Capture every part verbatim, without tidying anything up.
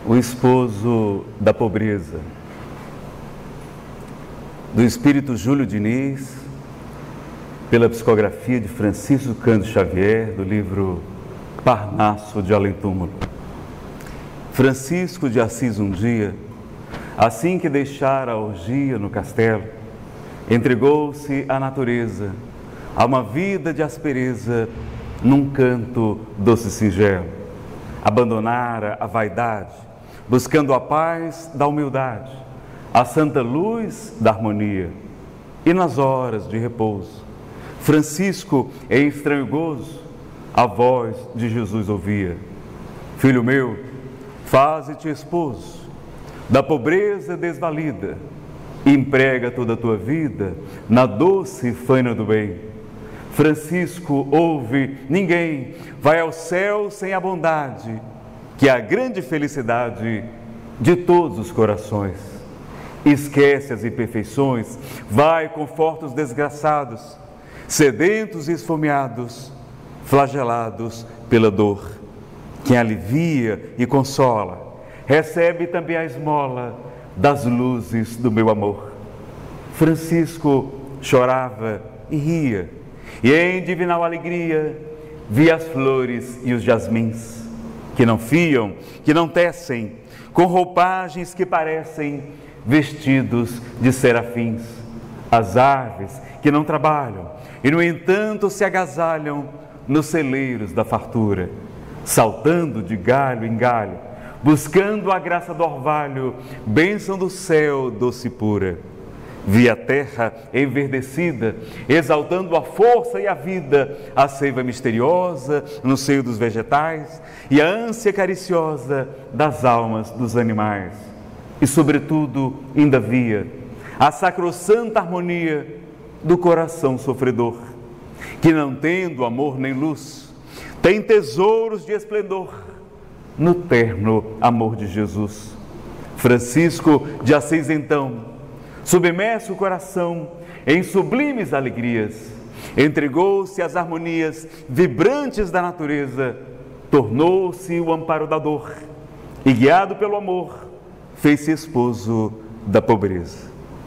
o esposo da pobreza, do espírito Júlio Diniz, pela psicografia de Francisco Cândido Xavier, do livro Parnaso de Além Túmulo. Francisco de Assis um dia, assim que deixara a orgia no castelo, entregou-se à natureza, a uma vida de aspereza, num canto doce e singelo. Abandonara a vaidade, buscando a paz da humildade, a santa luz da harmonia. E nas horas de repouso, Francisco, em estranho gozo, a voz de Jesus ouvia: Filho meu, faze-te esposo da pobreza desvalida, e emprega toda a tua vida na doce faina do bem. Francisco ouve: ninguém vai ao céu sem a bondade, que é a grande felicidade de todos os corações. Esquece as imperfeições, vai conforta os desgraçados, sedentos e esfomeados, flagelados pela dor. Quem alivia e consola, recebe também a esmola das luzes do meu amor. Francisco chorava e ria, e em divinal alegria via as flores e os jasmins, que não fiam, que não tecem, com roupagens que parecem vestidos de serafins, as aves que não trabalham e no entanto se agasalham nos celeiros da fartura, saltando de galho em galho, buscando a graça do orvalho, bênção do céu doce e pura. Vi a terra enverdecida, exaltando a força e a vida, a seiva misteriosa no seio dos vegetais e a ânsia cariciosa das almas dos animais. E, sobretudo, ainda via a sacrossanta harmonia do coração sofredor, que não tendo amor nem luz, tem tesouros de esplendor no terno amor de Jesus. Francisco de Assis, então, submerso o coração em sublimes alegrias, entregou-se às harmonias vibrantes da natureza, tornou-se o amparo da dor e, guiado pelo amor, fez-se esposo da pobreza.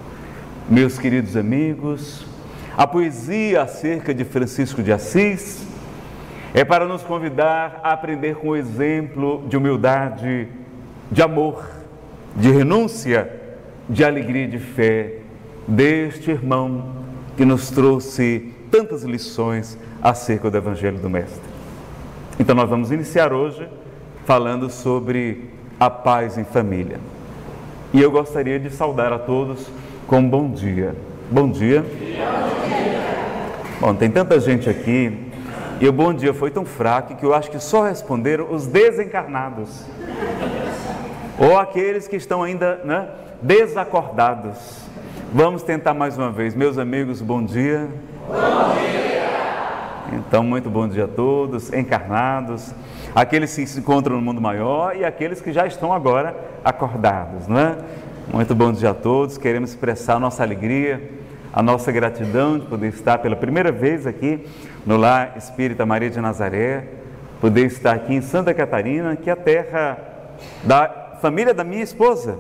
Meus queridos amigos, a poesia acerca de Francisco de Assis é para nos convidar a aprender com o exemplo de humildade, de amor, de renúncia, de alegria e de fé deste irmão que nos trouxe tantas lições acerca do Evangelho do Mestre. Então nós vamos iniciar hoje falando sobre a paz em família. E eu gostaria de saudar a todos com um bom dia. Bom dia. Bom dia. Bom, tem tanta gente aqui e o bom dia foi tão fraco que eu acho que só responderam os desencarnados ou aqueles que estão ainda, né, desacordados. Vamos tentar mais uma vez. Meus amigos, bom dia. Bom dia. Então, muito bom dia a todos, encarnados, aqueles que se encontram no mundo maior e aqueles que já estão agora acordados, não é? Muito bom dia a todos. Queremos expressar a nossa alegria, a nossa gratidão de poder estar pela primeira vez aqui no Lar Espírita Maria de Nazaré, poder estar aqui em Santa Catarina, que é a terra da família da minha esposa.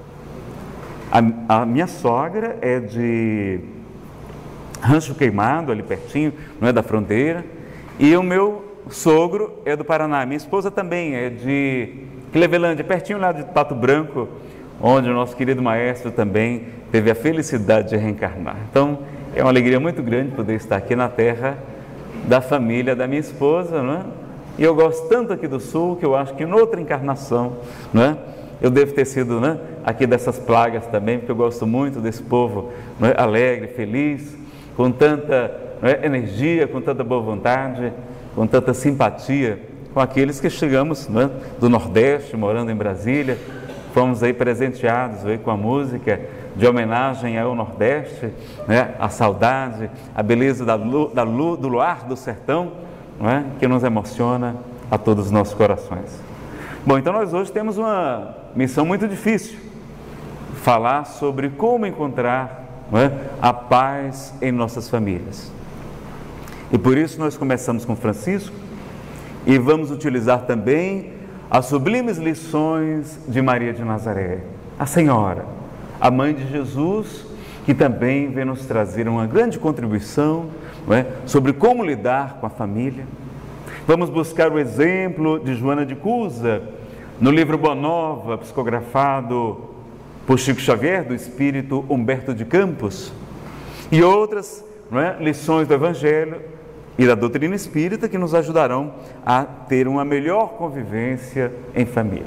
A, a minha sogra é de Rancho Queimado, ali pertinho, não é da fronteira, e o meu sogro é do Paraná. Minha esposa também é de Clevelândia, pertinho lá de Pato Branco, onde o nosso querido maestro também teve a felicidade de reencarnar. Então, é uma alegria muito grande poder estar aqui na terra da família da minha esposa, não é? E eu gosto tanto aqui do Sul, que eu acho que em outra encarnação, não é? Eu devo ter sido, né, aqui dessas plagas também, porque eu gosto muito desse povo, não é, alegre, feliz, com tanta, não é, energia, com tanta boa vontade, com tanta simpatia com aqueles que chegamos, não é, do Nordeste, morando em Brasília. Fomos aí presenteados aí com a música de homenagem ao Nordeste, né, a saudade, a beleza da lu, da lu, do luar do sertão, não é, que nos emociona a todos os nossos corações. Bom, então nós hoje temos uma missão muito difícil, falar sobre como encontrar, não é, a paz em nossas famílias. E por isso nós começamos com Francisco e vamos utilizar também as sublimes lições de Maria de Nazaré, a Senhora, a Mãe de Jesus, que também vem nos trazer uma grande contribuição, não é, sobre como lidar com a família. Vamos buscar o exemplo de Joana de Cusa, no livro Boa Nova, psicografado por Chico Xavier, do espírito Humberto de Campos, e outras, não é, lições do Evangelho e da doutrina espírita que nos ajudarão a ter uma melhor convivência em família.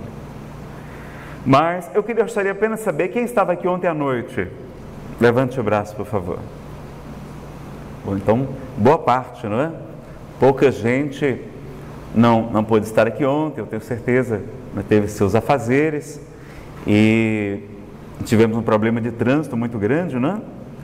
Mas eu queria, gostaria apenas de saber quem estava aqui ontem à noite. Levante o braço, por favor. Bom, então, boa parte, não é? Pouca gente não, não pôde estar aqui ontem, eu tenho certeza, né, teve seus afazeres e tivemos um problema de trânsito muito grande, não é?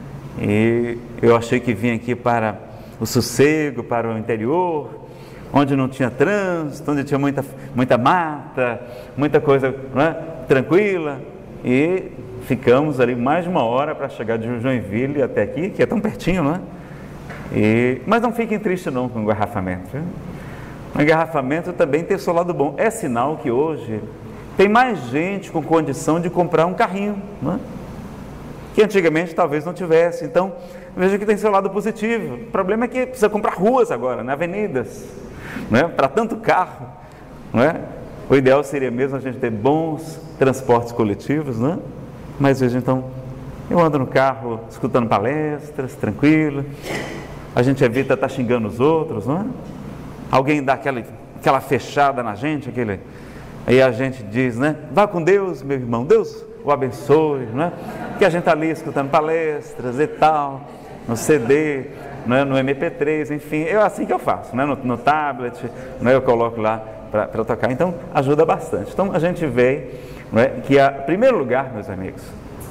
E eu achei que vim aqui para o sossego, para o interior, onde não tinha trânsito, onde tinha muita, muita mata, muita coisa, não é, tranquila, e ficamos ali mais de uma hora para chegar de Joinville até aqui, que é tão pertinho, não é? E, mas não fiquem tristes não com o engarrafamento, viu? O engarrafamento também tem seu lado bom, é sinal que hoje tem mais gente com condição de comprar um carrinho, não é? Que antigamente talvez não tivesse. Então, veja que tem seu lado positivo. O problema é que precisa comprar ruas agora, né? Avenidas, não é? Para tanto carro, não é? O ideal seria mesmo a gente ter bons transportes coletivos, não é? Mas veja, então, eu ando no carro escutando palestras, tranquilo, a gente evita estar xingando os outros, não é? Alguém dá aquela, aquela fechada na gente, aquele, aí a gente diz, né? Vá com Deus, meu irmão, Deus o abençoe, não é? Que a gente está ali escutando palestras e tal, no C D, não é? No M P três, enfim, é assim que eu faço, não é? no, no tablet, não é? Eu coloco lá para tocar, então ajuda bastante. Então a gente vê, não é? Que, em primeiro lugar, meus amigos,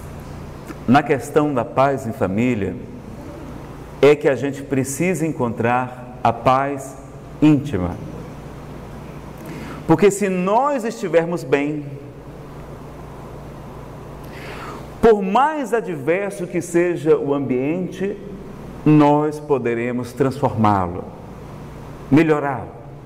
na questão da paz em família, é que a gente precisa encontrar a paz íntima. Porque se nós estivermos bem, por mais adverso que seja o ambiente, nós poderemos transformá-lo, melhorá-lo,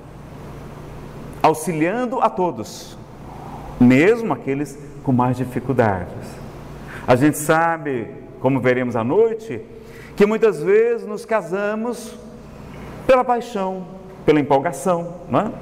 auxiliando a todos, mesmo aqueles com mais dificuldades. A gente sabe, como veremos à noite, que muitas vezes nos casamos pela paixão, pela empolgação, não é?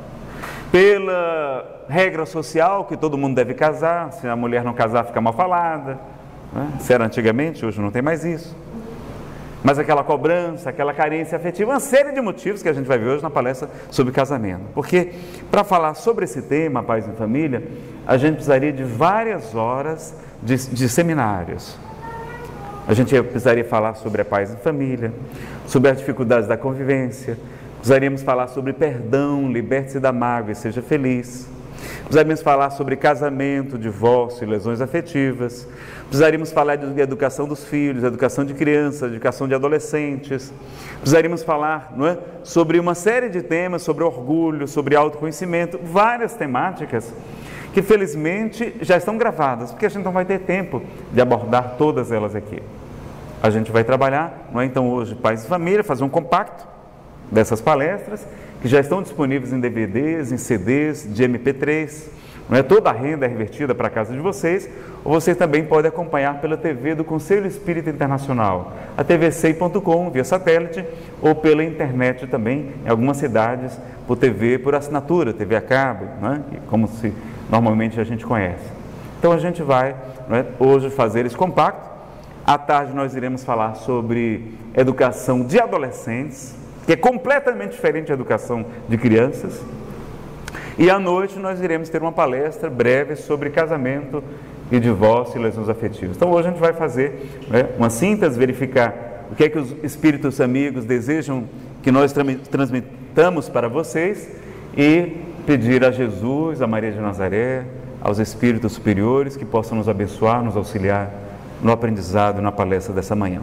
Pela regra social que todo mundo deve casar, se a mulher não casar fica mal falada, não é? Se era antigamente, hoje não tem mais isso. Mas aquela cobrança, aquela carência afetiva, uma série de motivos que a gente vai ver hoje na palestra sobre casamento. Porque para falar sobre esse tema, paz em família, a gente precisaria de várias horas de, de seminários. A gente precisaria falar sobre a paz em família, sobre as dificuldades da convivência, precisaríamos falar sobre perdão, liberte-se da mágoa e seja feliz. Precisaríamos falar sobre casamento, divórcio e lesões afetivas. Precisaríamos falar de educação dos filhos, educação de crianças, educação de adolescentes. Precisaríamos falar, não é, sobre uma série de temas, sobre orgulho, sobre autoconhecimento, várias temáticas que felizmente já estão gravadas, porque a gente não vai ter tempo de abordar todas elas aqui. A gente vai trabalhar, não é, então hoje, pais e família, fazer um compacto dessas palestras, que já estão disponíveis em D V Ds, em C Ds, de M P três, não é? Toda a renda é revertida para a casa de vocês, ou vocês também podem acompanhar pela T V do Conselho Espírita Internacional, a T V C I ponto com, via satélite, ou pela internet também, em algumas cidades, por T V, por assinatura, T V a cabo, não é? Como se normalmente a gente conhece. Então a gente vai, não é, hoje fazer esse compacto. À tarde nós iremos falar sobre educação de adolescentes, que é completamente diferente da educação de crianças. E à noite nós iremos ter uma palestra breve sobre casamento e divórcio e lesões afetivas. Então hoje a gente vai fazer, né, uma síntese, verificar o que é que os espíritos amigos desejam que nós transmitamos para vocês e pedir a Jesus, a Maria de Nazaré, aos espíritos superiores que possam nos abençoar, nos auxiliar no aprendizado, na palestra dessa manhã.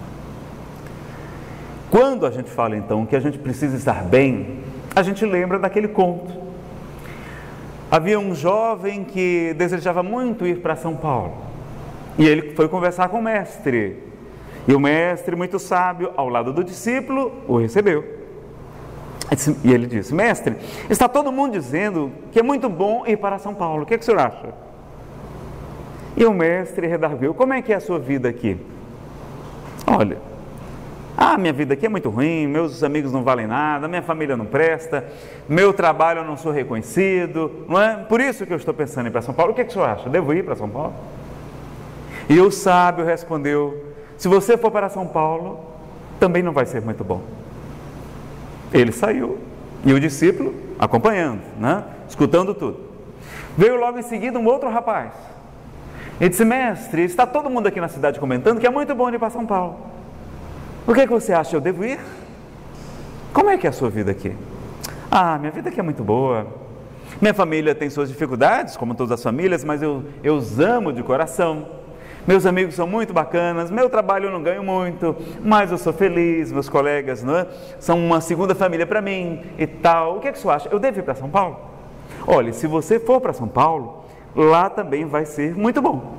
Quando a gente fala então que a gente precisa estar bem, a gente lembra daquele conto. Havia um jovem que desejava muito ir para São Paulo e ele foi conversar com o mestre, e o mestre, muito sábio, ao lado do discípulo, o recebeu. E ele disse: mestre, está todo mundo dizendo que é muito bom ir para São Paulo, o que, é que o senhor acha? E o mestre redarguiu: como é que é a sua vida aqui? Olha, ah, minha vida aqui é muito ruim, meus amigos não valem nada, minha família não presta, meu trabalho eu não sou reconhecido, não é? Por isso que eu estou pensando em ir para São Paulo. O que, é que o senhor acha? Devo ir para São Paulo? E o sábio respondeu: se você for para São Paulo, também não vai ser muito bom. Ele saiu, e o discípulo acompanhando, né? Escutando tudo. Veio logo em seguida um outro rapaz. Ele disse: mestre, está todo mundo aqui na cidade comentando que é muito bom ir para São Paulo. O que, é que você acha? Eu devo ir? Como é que é a sua vida aqui? Ah, minha vida aqui é muito boa. Minha família tem suas dificuldades, como todas as famílias, mas eu, eu os amo de coração. Meus amigos são muito bacanas, meu trabalho eu não ganho muito, mas eu sou feliz, meus colegas, não é? São uma segunda família para mim e tal. O que é que você acha? Eu devo ir para São Paulo? Olha, se você for para São Paulo, lá também vai ser muito bom.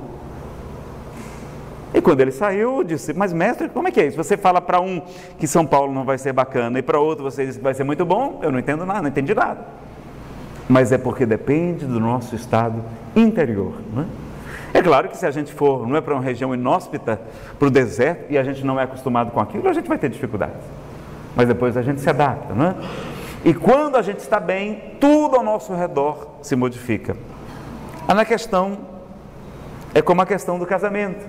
E quando ele saiu, eu disse: mas mestre, como é que é isso? Você fala para um que São Paulo não vai ser bacana e para outro você diz que vai ser muito bom? Eu não entendo nada, não entendi nada. Mas é porque depende do nosso estado interior, não é? É claro que se a gente for, não é, para uma região inóspita, para o deserto, e a gente não é acostumado com aquilo, a gente vai ter dificuldades. Mas depois a gente se adapta, não é? E quando a gente está bem, tudo ao nosso redor se modifica. A na questão, é como a questão do casamento.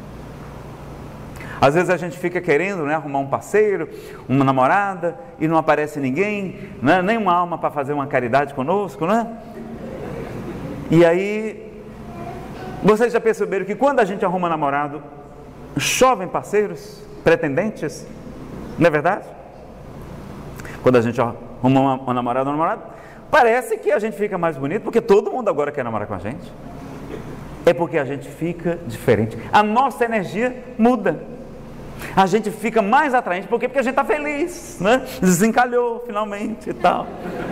Às vezes a gente fica querendo, né, arrumar um parceiro, uma namorada, e não aparece ninguém, né, nem uma alma para fazer uma caridade conosco, né? E aí, vocês já perceberam que quando a gente arruma namorado, chovem parceiros, pretendentes? Não é verdade? Quando a gente arruma uma, uma namorada ou um namorado, parece que a gente fica mais bonito, porque todo mundo agora quer namorar com a gente. É porque a gente fica diferente. A nossa energia muda. A gente fica mais atraente, por quê? Porque a gente está feliz, né? Desencalhou finalmente e tal.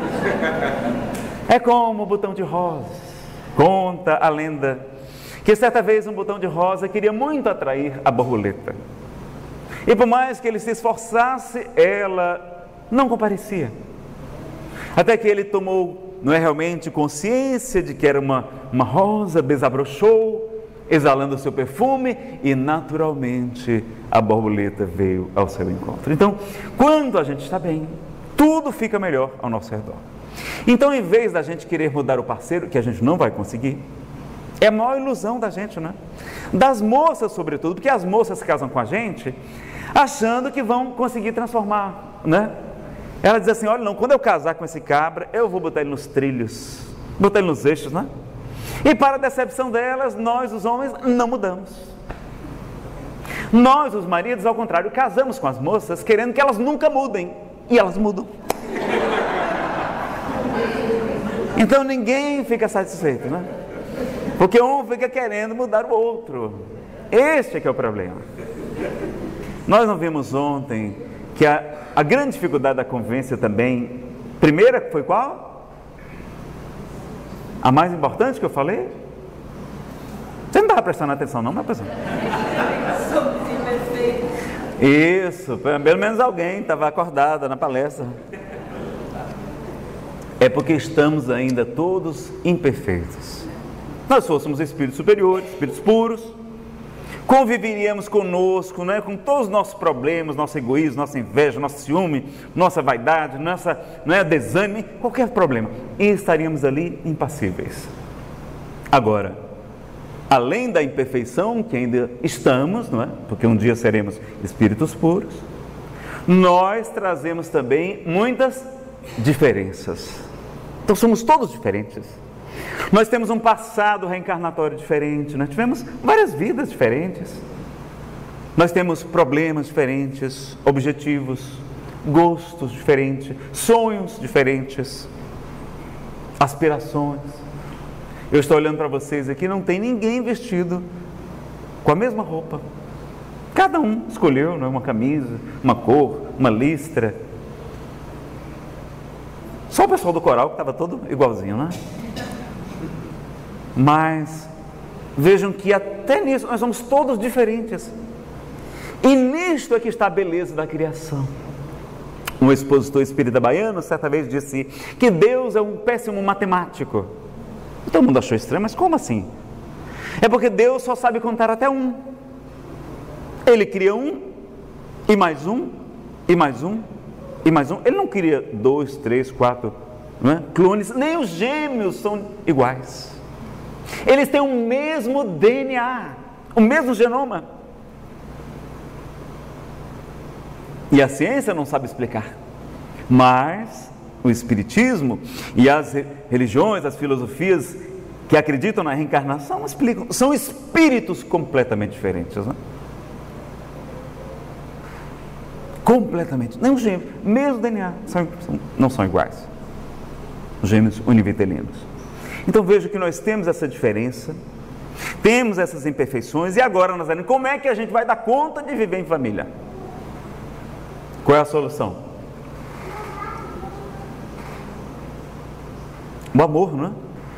É como o botão de rosa. Conta a lenda que certa vez um botão de rosa queria muito atrair a borboleta. E por mais que ele se esforçasse, ela não comparecia. Até que ele tomou, não é realmente, consciência de que era uma, uma rosa, desabrochou, exalando o seu perfume, e naturalmente a borboleta veio ao seu encontro. Então, quando a gente está bem, tudo fica melhor ao nosso redor. Então, em vez da gente querer mudar o parceiro, que a gente não vai conseguir, é a maior ilusão da gente, né? Das moças, sobretudo, porque as moças casam com a gente achando que vão conseguir transformar, né? Ela diz assim: olha, não, quando eu casar com esse cabra, eu vou botar ele nos trilhos, botar ele nos eixos, né? E para a decepção delas, nós, os homens, não mudamos. Nós, os maridos, ao contrário, casamos com as moças querendo que elas nunca mudem, e elas mudam. Então ninguém fica satisfeito, né? Porque um fica querendo mudar o outro. Este é que é o problema. Nós não vimos ontem que a, a grande dificuldade da convivência também, primeira foi qual? A mais importante que eu falei? Você não estava prestando atenção não, mas pessoal. Isso, pelo menos alguém estava acordada na palestra. É porque estamos ainda todos imperfeitos. Nós fôssemos espíritos superiores, espíritos puros, conviveríamos conosco, né, com todos os nossos problemas, nosso egoísmo, nossa inveja, nosso ciúme, nossa vaidade, nossa, não é, desânimo, qualquer problema, e estaríamos ali impassíveis. Agora, além da imperfeição que ainda estamos, não é, porque um dia seremos espíritos puros, nós trazemos também muitas diferenças. Então somos todos diferentes. Nós temos um passado reencarnatório diferente, nós tivemos várias vidas diferentes, nós temos problemas diferentes, objetivos, gostos diferentes, sonhos diferentes, aspirações. Eu estou olhando para vocês aqui, não tem ninguém vestido com a mesma roupa. Cada um escolheu, não é, uma camisa, uma cor, uma listra. Só o pessoal do coral que estava todo igualzinho, né? Mas vejam que até nisso nós somos todos diferentes. E nisto é que está a beleza da criação. Um expositor espírita baiano certa vez disse que Deus é um péssimo matemático. Todo mundo achou estranho, mas como assim? É porque Deus só sabe contar até um. Ele cria um, e mais um, e mais um, e mais um. Ele não cria dois, três, quatro, não é? Clones, nem os gêmeos são iguais. Eles têm o mesmo D N A, o mesmo genoma. E a ciência não sabe explicar. Mas o Espiritismo e as religiões, as filosofias que acreditam na reencarnação explicam. São espíritos completamente diferentes, né? Completamente. Nem os gêmeos, mesmo D N A, são, são, não são iguais. Os gêmeos univitelinos. Então veja que nós temos essa diferença, temos essas imperfeições, e agora, Nazareno, como é que a gente vai dar conta de viver em família? Qual é a solução? O amor, não é?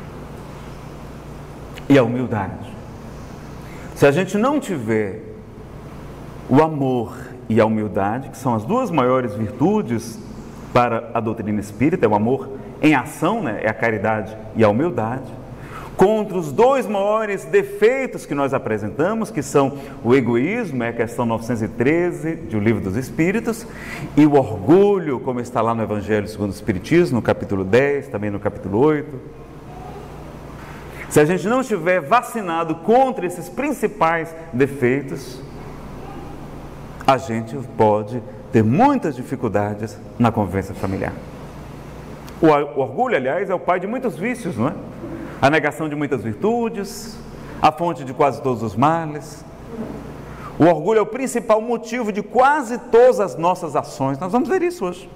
E a humildade. Se a gente não tiver o amor e a humildade, que são as duas maiores virtudes para a doutrina espírita, é o amor em ação, né? É a caridade e a humildade, contra os dois maiores defeitos que nós apresentamos, que são o egoísmo, é a questão novecentos e treze do Livro dos Espíritos, e o orgulho, como está lá no Evangelho segundo o Espiritismo, no capítulo dez, também no capítulo oito. Se a gente não estiver vacinado contra esses principais defeitos, a gente pode ter muitas dificuldades na convivência familiar. O orgulho, aliás, é o pai de muitos vícios, não é? A negação de muitas virtudes, a fonte de quase todos os males. O orgulho é o principal motivo de quase todas as nossas ações. Nós vamos ver isso hoje.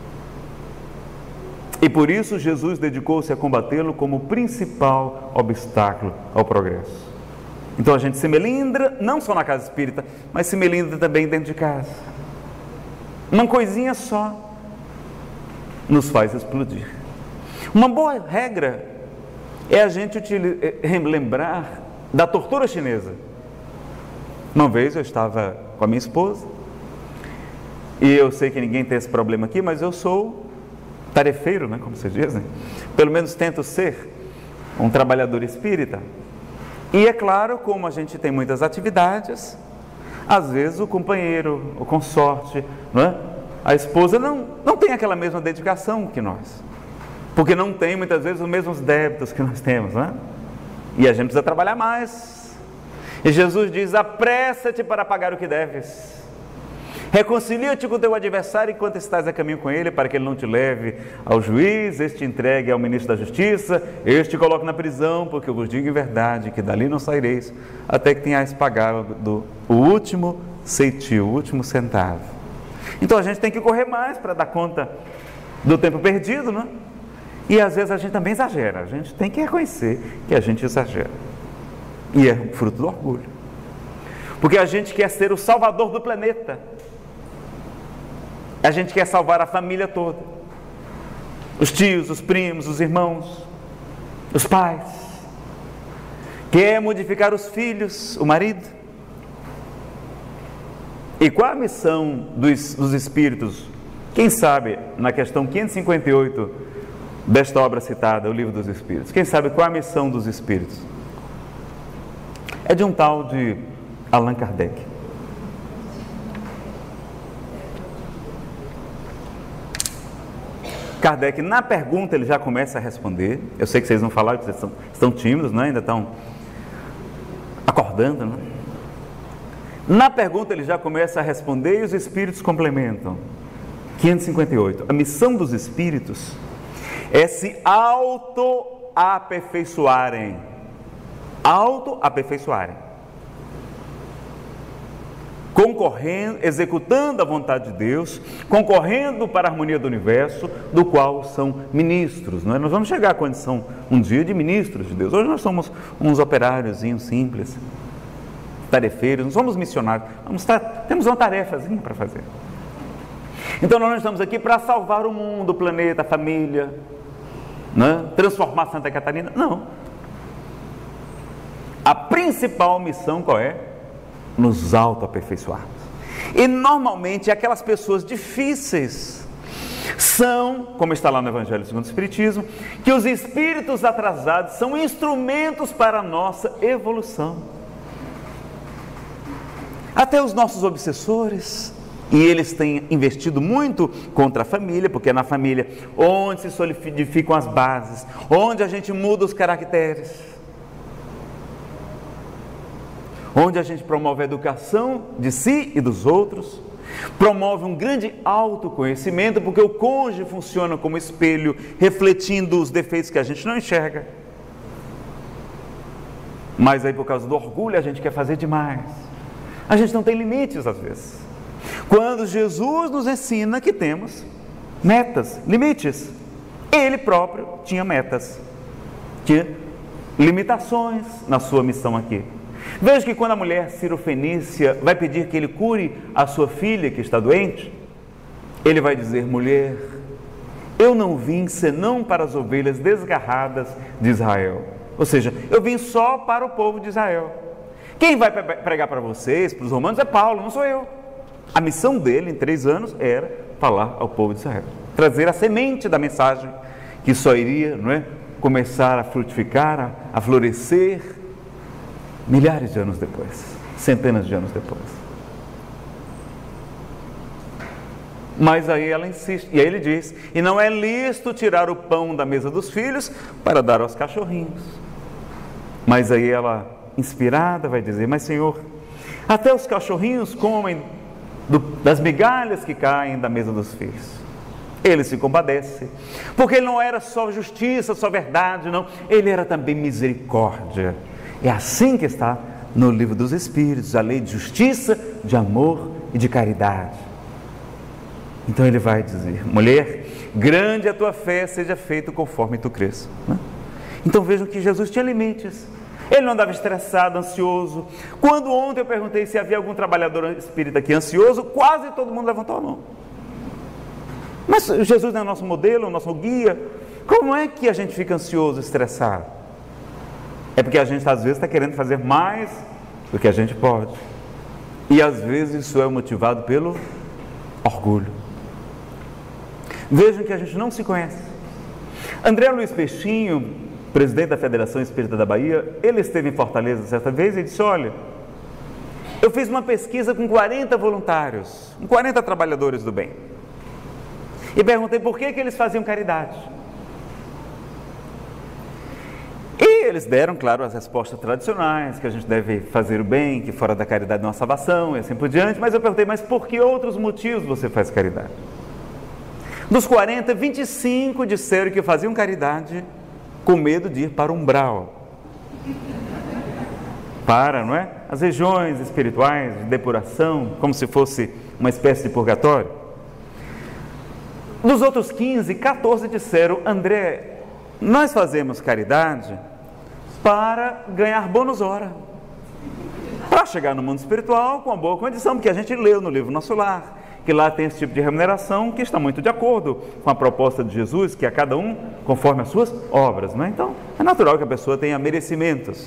E por isso Jesus dedicou-se a combatê-lo como principal obstáculo ao progresso. Então a gente se melindra, não só na casa espírita, mas se melindra também dentro de casa. Uma coisinha só nos faz explodir. Uma boa regra é a gente lembrar da tortura chinesa. Uma vez eu estava com a minha esposa, e eu sei que ninguém tem esse problema aqui, mas eu sou tarefeiro, né, como vocês dizem. Pelo menos tento ser um trabalhador espírita. E é claro, como a gente tem muitas atividades, às vezes o companheiro, o consorte, não é? A esposa não, não tem aquela mesma dedicação que nós, porque não tem muitas vezes os mesmos débitos que nós temos, né? E a gente precisa trabalhar mais. E Jesus diz: apressa-te para pagar o que deves. Reconcilia-te com o teu adversário enquanto estás a caminho com ele, para que ele não te leve ao juiz, este te entregue ao ministro da justiça, este te coloque na prisão, porque eu vos digo em verdade que dali não saireis, até que tenhais pagado o último ceitil, o último centavo. Então a gente tem que correr mais para dar conta do tempo perdido, né? E às vezes a gente também exagera. A gente tem que reconhecer que a gente exagera. E é fruto do orgulho. Porque a gente quer ser o salvador do planeta. A gente quer salvar a família toda. Os tios, os primos, os irmãos, os pais. Quer modificar os filhos, o marido. E qual a missão dos, dos espíritos? Quem sabe, na questão quinhentos e cinquenta e oito desta obra citada, o Livro dos Espíritos, quem sabe qual a missão dos espíritos? É de um tal de Allan Kardec. Kardec, na pergunta, ele já começa a responder. Eu sei que vocês vão falar, que vocês estão, estão tímidos, né? Ainda estão acordando, né? Na pergunta ele já começa a responder e os espíritos complementam. quinhentos e cinquenta e oito. A missão dos espíritos é se auto-aperfeiçoarem. Auto-aperfeiçoarem. Concorrendo, executando a vontade de Deus, concorrendo para a harmonia do universo, do qual são ministros. Não é? Nós vamos chegar à condição um dia de ministros de Deus. Hoje nós somos uns operáriozinhos simples, tarefeiros, não somos missionários, vamos estar, temos uma tarefazinha para fazer. Então nós não estamos aqui para salvar o mundo, o planeta, a família, né? Transformar Santa Catarina, não. A principal missão qual é? Nos auto-aperfeiçoarmos. E normalmente aquelas pessoas difíceis são, como está lá no Evangelho segundo o Espiritismo, que os espíritos atrasados são instrumentos para a nossa evolução. Até os nossos obsessores, e eles têm investido muito contra a família, porque é na família onde se solidificam as bases, onde a gente muda os caracteres, onde a gente promove a educação de si e dos outros, promove um grande autoconhecimento, porque o cônjuge funciona como espelho, refletindo os defeitos que a gente não enxerga. Mas aí, por causa do orgulho, a gente quer fazer demais. A gente não tem limites às vezes. Quando Jesus nos ensina que temos metas, limites, Ele próprio tinha metas, tinha limitações na sua missão aqui. Veja que quando a mulher Cirofenícia vai pedir que Ele cure a sua filha que está doente, Ele vai dizer: mulher, eu não vim senão para as ovelhas desgarradas de Israel. Ou seja, eu vim só para o povo de Israel. Quem vai pregar para vocês, para os romanos, é Paulo, não sou eu. A missão dele em três anos era falar ao povo de Israel, trazer a semente da mensagem que só iria, não é, começar a frutificar, a, a florescer milhares de anos depois, centenas de anos depois. Mas aí ela insiste, e aí ele diz: e não é lícito tirar o pão da mesa dos filhos para dar aos cachorrinhos. Mas aí ela, inspirada, vai dizer: mas Senhor, até os cachorrinhos comem do, das migalhas que caem da mesa dos filhos. Ele se compadece, porque ele não era só justiça, só verdade, não, ele era também misericórdia. É assim que está no livro dos Espíritos, a lei de justiça, de amor e de caridade. Então ele vai dizer: mulher, grande é a tua fé, seja feito conforme tu crês. Então vejam que Jesus tinha limites. Ele não andava estressado, ansioso. Quando ontem eu perguntei se havia algum trabalhador espírita aqui ansioso, quase todo mundo levantou a mão. Mas Jesus não é nosso modelo, nosso guia. Como é que a gente fica ansioso, estressado? É porque a gente às vezes está querendo fazer mais do que a gente pode. E às vezes isso é motivado pelo orgulho. Vejam que a gente não se conhece. André Luiz Peixinho, presidente da Federação Espírita da Bahia, ele esteve em Fortaleza certa vez e disse: olha, eu fiz uma pesquisa com quarenta voluntários, com quarenta trabalhadores do bem, e perguntei por que, que eles faziam caridade. E eles deram, claro, as respostas tradicionais, que a gente deve fazer o bem, que fora da caridade não há salvação, e assim por diante. Mas eu perguntei: mas por que outros motivos você faz caridade? Dos quarenta, vinte e cinco disseram que faziam caridade com medo de ir para o umbral, para, não é, as regiões espirituais de depuração, como se fosse uma espécie de purgatório. Dos outros quinze, quatorze disseram: André, nós fazemos caridade para ganhar bônus hora, para chegar no mundo espiritual com uma boa condição, porque a gente leu no livro Nosso Lar, que lá tem esse tipo de remuneração que está muito de acordo com a proposta de Jesus, que a cada um conforme as suas obras, não é? Então, é natural que a pessoa tenha merecimentos.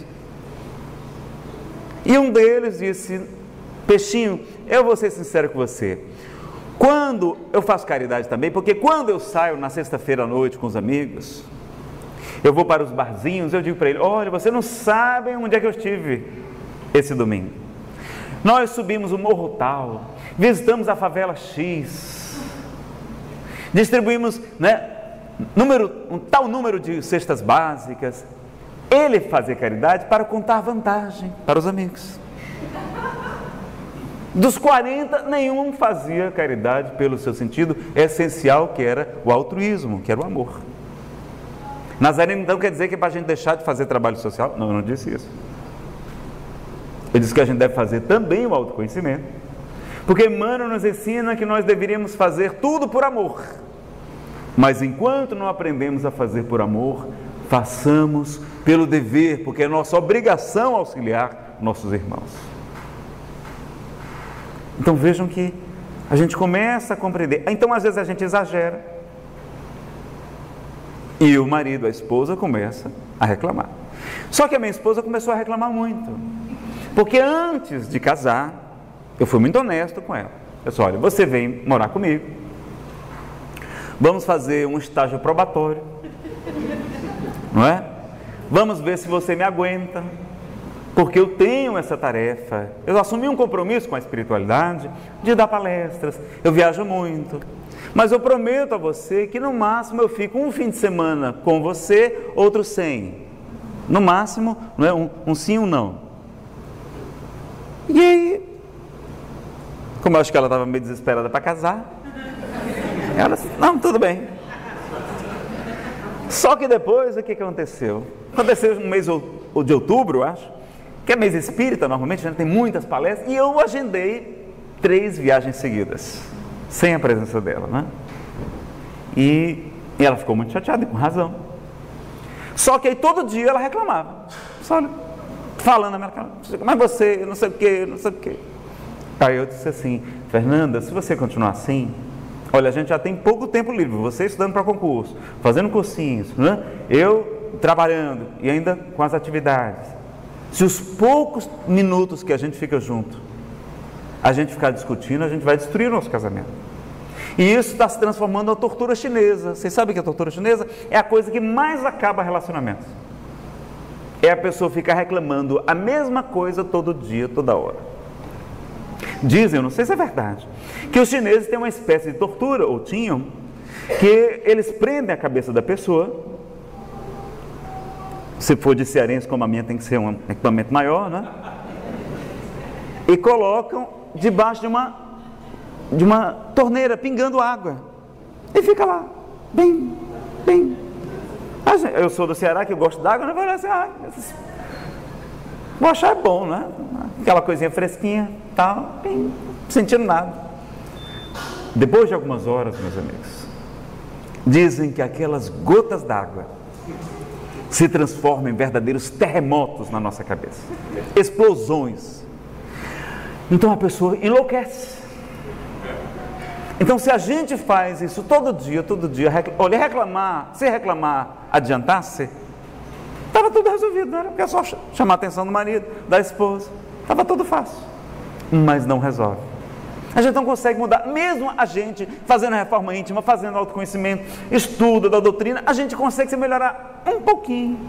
E um deles disse: Peixinho, eu vou ser sincero com você, quando eu faço caridade também, porque quando eu saio na sexta-feira à noite com os amigos, eu vou para os barzinhos, eu digo para ele: olha, você não sabe onde é que eu estive esse domingo. Nós subimos o morro tal, visitamos a favela X, distribuímos, né, número, um tal número de cestas básicas. Ele fazia caridade para contar vantagem para os amigos. Dos quarenta, nenhum fazia caridade pelo seu sentido essencial, que era o altruísmo, que era o amor. Nazareno então quer dizer que é para a gente deixar de fazer trabalho social? Não, eu não disse isso. Ele disse que a gente deve fazer também o autoconhecimento, porque Emmanuel nos ensina que nós deveríamos fazer tudo por amor, mas enquanto não aprendemos a fazer por amor, façamos pelo dever, porque é nossa obrigação auxiliar nossos irmãos. Então vejam que a gente começa a compreender. Então às vezes a gente exagera e o marido, a esposa começa a reclamar. Só que a minha esposa começou a reclamar muito, porque antes de casar eu fui muito honesto com ela. Eu disse: olha, você vem morar comigo, Vamos fazer um estágio probatório, não é? Vamos ver se você me aguenta, porque eu tenho essa tarefa. Eu assumi um compromisso com a espiritualidade de dar palestras, eu viajo muito, mas eu prometo a você que no máximo eu fico um fim de semana com você, outro sem. No máximo, não é? um, um sim, um não. E aí, como eu acho que ela estava meio desesperada para casar, ela disse, não, tudo bem. Só que depois, o que aconteceu? Aconteceu no mês de outubro, eu acho, que é mês espírita, normalmente, a gente tem muitas palestras, e eu agendei três viagens seguidas, sem a presença dela, né? E, e ela ficou muito chateada, e com razão. Só que aí todo dia ela reclamava, só falando na minha cara, mas você, não sei o que, não sei o que. Aí eu disse assim, Fernanda, se você continuar assim, olha, a gente já tem pouco tempo livre, você estudando para concurso, fazendo cursinhos, né? Eu trabalhando e ainda com as atividades. Se os poucos minutos que a gente fica junto, a gente ficar discutindo, a gente vai destruir o nosso casamento. E isso está se transformando em uma tortura chinesa. Vocês sabem que a tortura chinesa é a coisa que mais acaba relacionamentos. É a pessoa ficar reclamando a mesma coisa todo dia, toda hora. Dizem, eu não sei se é verdade, que os chineses têm uma espécie de tortura, ou tinham, que eles prendem a cabeça da pessoa. Se for de cearense como a minha, tem que ser um equipamento maior, né? E colocam debaixo de uma, de uma torneira, pingando água. E fica lá, bem, bem. Eu sou do Ceará, que eu gosto d'água, não vai assim, ah, vou achar bom, né? Aquela coisinha fresquinha, tal, bem, sentindo nada. Depois de algumas horas, meus amigos, dizem que aquelas gotas d'água se transformam em verdadeiros terremotos na nossa cabeça, explosões. Então a pessoa enlouquece. Então, se a gente faz isso todo dia, todo dia, olha, reclamar, se reclamar adiantasse, estava tudo resolvido, não era? Porque é só chamar a atenção do marido, da esposa, estava tudo fácil. Mas não resolve. A gente não consegue mudar, mesmo a gente fazendo a reforma íntima, fazendo autoconhecimento, estudo da doutrina, a gente consegue se melhorar um pouquinho.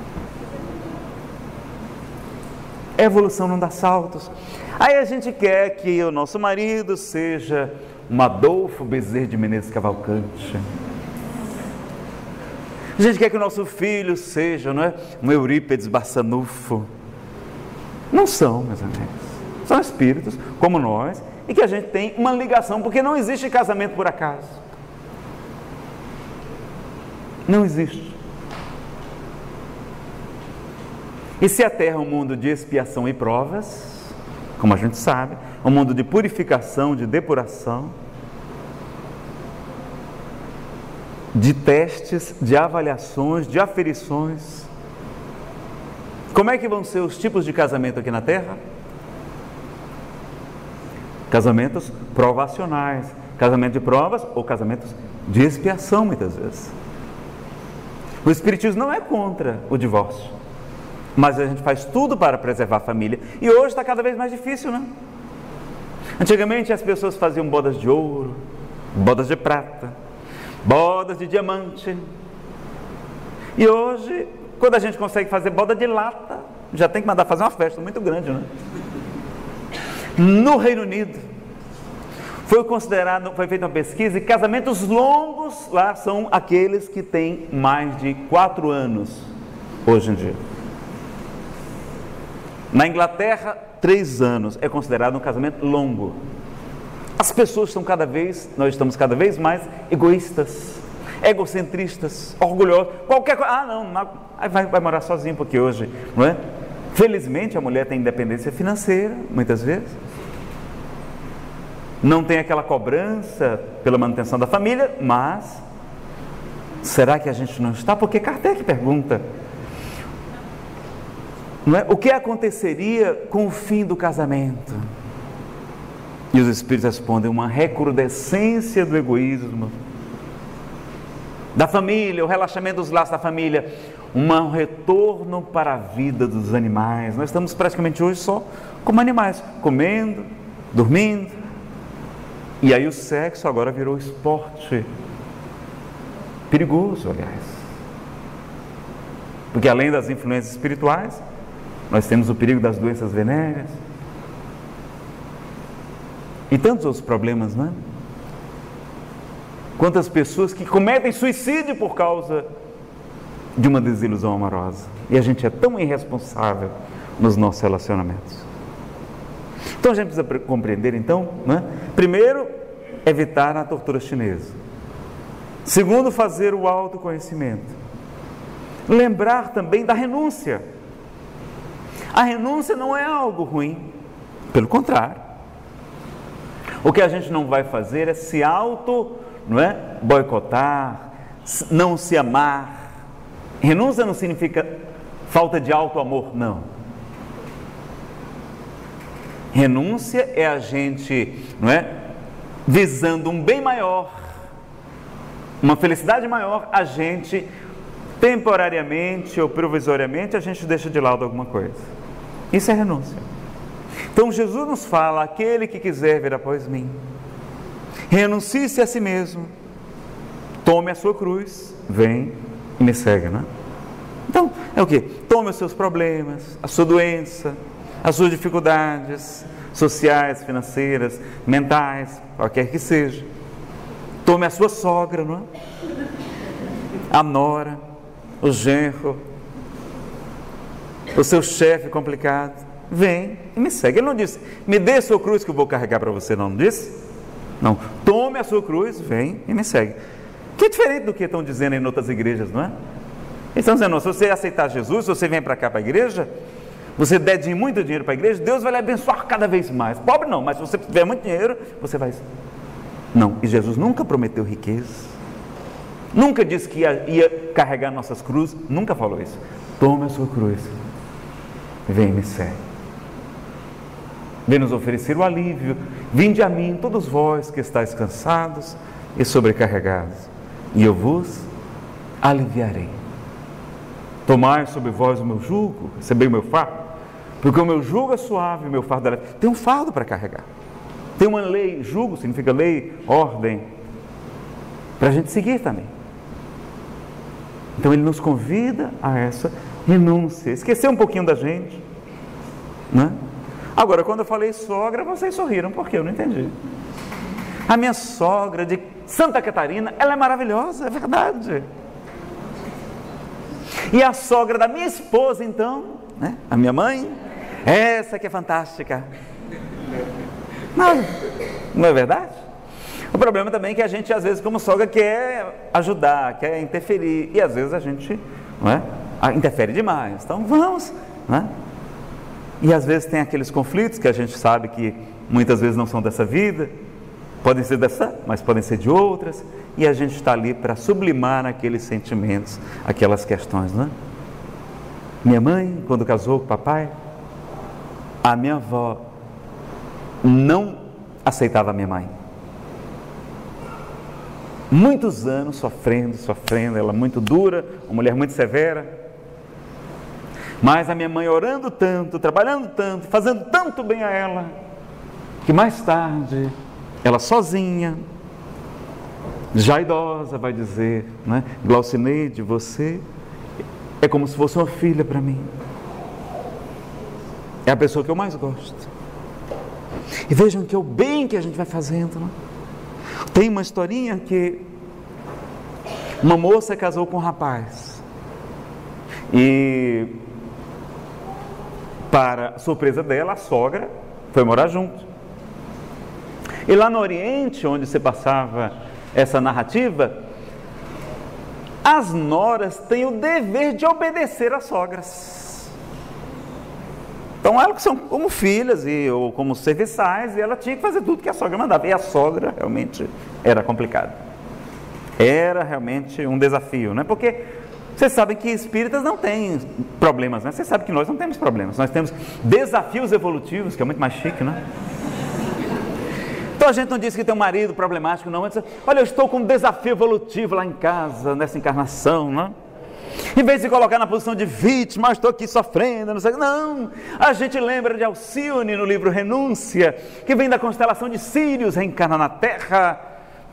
A evolução não dá saltos. Aí a gente quer que o nosso marido seja um Adolfo Bezerra de Menezes Cavalcante. A gente quer que o nosso filho seja, não é, um Eurípides Barçanufo. Não são, meus amigos. São espíritos como nós e que a gente tem uma ligação, porque não existe casamento por acaso. Não existe. E se a Terra é um mundo de expiação e provas, como a gente sabe, um mundo de purificação, de depuração, de testes, de avaliações, de aferições. Como é que vão ser os tipos de casamento aqui na Terra? Casamentos provacionais, casamento de provas ou casamentos de expiação, muitas vezes. O Espiritismo não é contra o divórcio, mas a gente faz tudo para preservar a família. E hoje está cada vez mais difícil, né? Antigamente as pessoas faziam bodas de ouro, bodas de prata, bodas de diamante. E hoje, quando a gente consegue fazer boda de lata, já tem que mandar fazer uma festa muito grande, né? No Reino Unido, foi considerado, foi feita uma pesquisa e casamentos longos lá são aqueles que têm mais de quatro anos hoje em dia. Na Inglaterra, três anos é considerado um casamento longo. As pessoas estão cada vez, nós estamos cada vez mais egoístas, egocentristas, orgulhosos. Qualquer coisa, ah não, não vai, vai morar sozinho, porque hoje, não é? Felizmente a mulher tem independência financeira, muitas vezes. Não tem aquela cobrança pela manutenção da família, mas será que a gente não está? Porque Kardec pergunta, não é? O que aconteceria com o fim do casamento? E os Espíritos respondem, uma recrudescência do egoísmo, da família, o relaxamento dos laços da família, um retorno para a vida dos animais. Nós estamos praticamente hoje só como animais, comendo, dormindo, e aí o sexo agora virou esporte. Perigoso, aliás. Porque além das influências espirituais, nós temos o perigo das doenças venéreas e tantos outros problemas, não é? Quantas pessoas que cometem suicídio por causa de uma desilusão amorosa. E a gente é tão irresponsável nos nossos relacionamentos. Então a gente precisa compreender, então, né? Primeiro, evitar a tortura chinesa. Segundo, fazer o autoconhecimento. Lembrar também da renúncia. A renúncia não é algo ruim, pelo contrário. O que a gente não vai fazer é se auto, não é, boicotar, não se amar. Renúncia não significa falta de auto-amor, não. Renúncia é a gente, não é, visando um bem maior, uma felicidade maior, a gente temporariamente ou provisoriamente a gente deixa de lado alguma coisa. Isso é renúncia. Então Jesus nos fala: aquele que quiser vir após mim, renuncie-se a si mesmo, tome a sua cruz, vem e me segue, né? Então, é o que? Tome os seus problemas, a sua doença, as suas dificuldades sociais, financeiras, mentais, qualquer que seja. Tome a sua sogra, não é? A nora, o genro, o seu chefe complicado. Vem e me segue. Ele não disse: me dê a sua cruz que eu vou carregar para você, não, não disse? Não, tome a sua cruz, vem e me segue. Que é diferente do que estão dizendo em outras igrejas, não é? Eles estão dizendo: se você aceitar Jesus, se você vem para cá para a igreja, você der muito dinheiro para a igreja, Deus vai lhe abençoar cada vez mais. Pobre não, mas se você tiver muito dinheiro, você vai... Não, e Jesus nunca prometeu riqueza, nunca disse que ia, ia carregar nossas cruzes, nunca falou isso. Tome a sua cruz, vem e me segue. Vem nos oferecer o alívio. Vinde a mim, todos vós que estáis cansados e sobrecarregados, e eu vos aliviarei. Tomai sobre vós o meu jugo, recebei o meu fardo, porque o meu jugo é suave, o meu fardo é leve. Tem um fardo para carregar. Tem uma lei, jugo significa lei, ordem, para a gente seguir também. Então ele nos convida a essa renúncia, esquecer um pouquinho da gente, né? Agora, quando eu falei sogra, vocês sorriram, porque eu não entendi. A minha sogra de Santa Catarina, ela é maravilhosa, é verdade. E a sogra da minha esposa, então, né? A minha mãe, essa que é fantástica. Não, não é verdade? O problema também é que a gente, às vezes, como sogra, quer ajudar, quer interferir, e às vezes a gente, não é, interfere demais. Então vamos, né? E às vezes tem aqueles conflitos que a gente sabe que muitas vezes não são dessa vida, podem ser dessa, mas podem ser de outras, e a gente está ali para sublimar aqueles sentimentos, aquelas questões, não é? Minha mãe, quando casou com o papai, a minha avó não aceitava a minha mãe. Muitos anos sofrendo, sofrendo, ela muito dura, uma mulher muito severa. Mas a minha mãe orando tanto, trabalhando tanto, fazendo tanto bem a ela, que mais tarde, ela sozinha, já idosa, vai dizer, né? Glaucineide, você é como se fosse uma filha para mim. É a pessoa que eu mais gosto. E vejam que é o bem que a gente vai fazendo, né? Tem uma historinha que uma moça casou com um rapaz. E para surpresa dela, a sogra foi morar junto. E lá no Oriente, onde se passava essa narrativa, as noras têm o dever de obedecer às sogras. Então elas são como filhas e, ou como serviçais, e ela tinha que fazer tudo que a sogra mandava. E a sogra realmente era complicado. Era realmente um desafio, né? Porque vocês sabem que espíritas não têm problemas, né? Vocês sabem que nós não temos problemas, nós temos desafios evolutivos, que é muito mais chique, né? Então a gente não diz que tem um marido problemático, não. Diz, olha, eu estou com um desafio evolutivo lá em casa, nessa encarnação, né? Em vez de colocar na posição de vítima, estou aqui sofrendo, não sei. Não, a gente lembra de Alcione no livro Renúncia, que vem da constelação de Sírios, reencarna na Terra,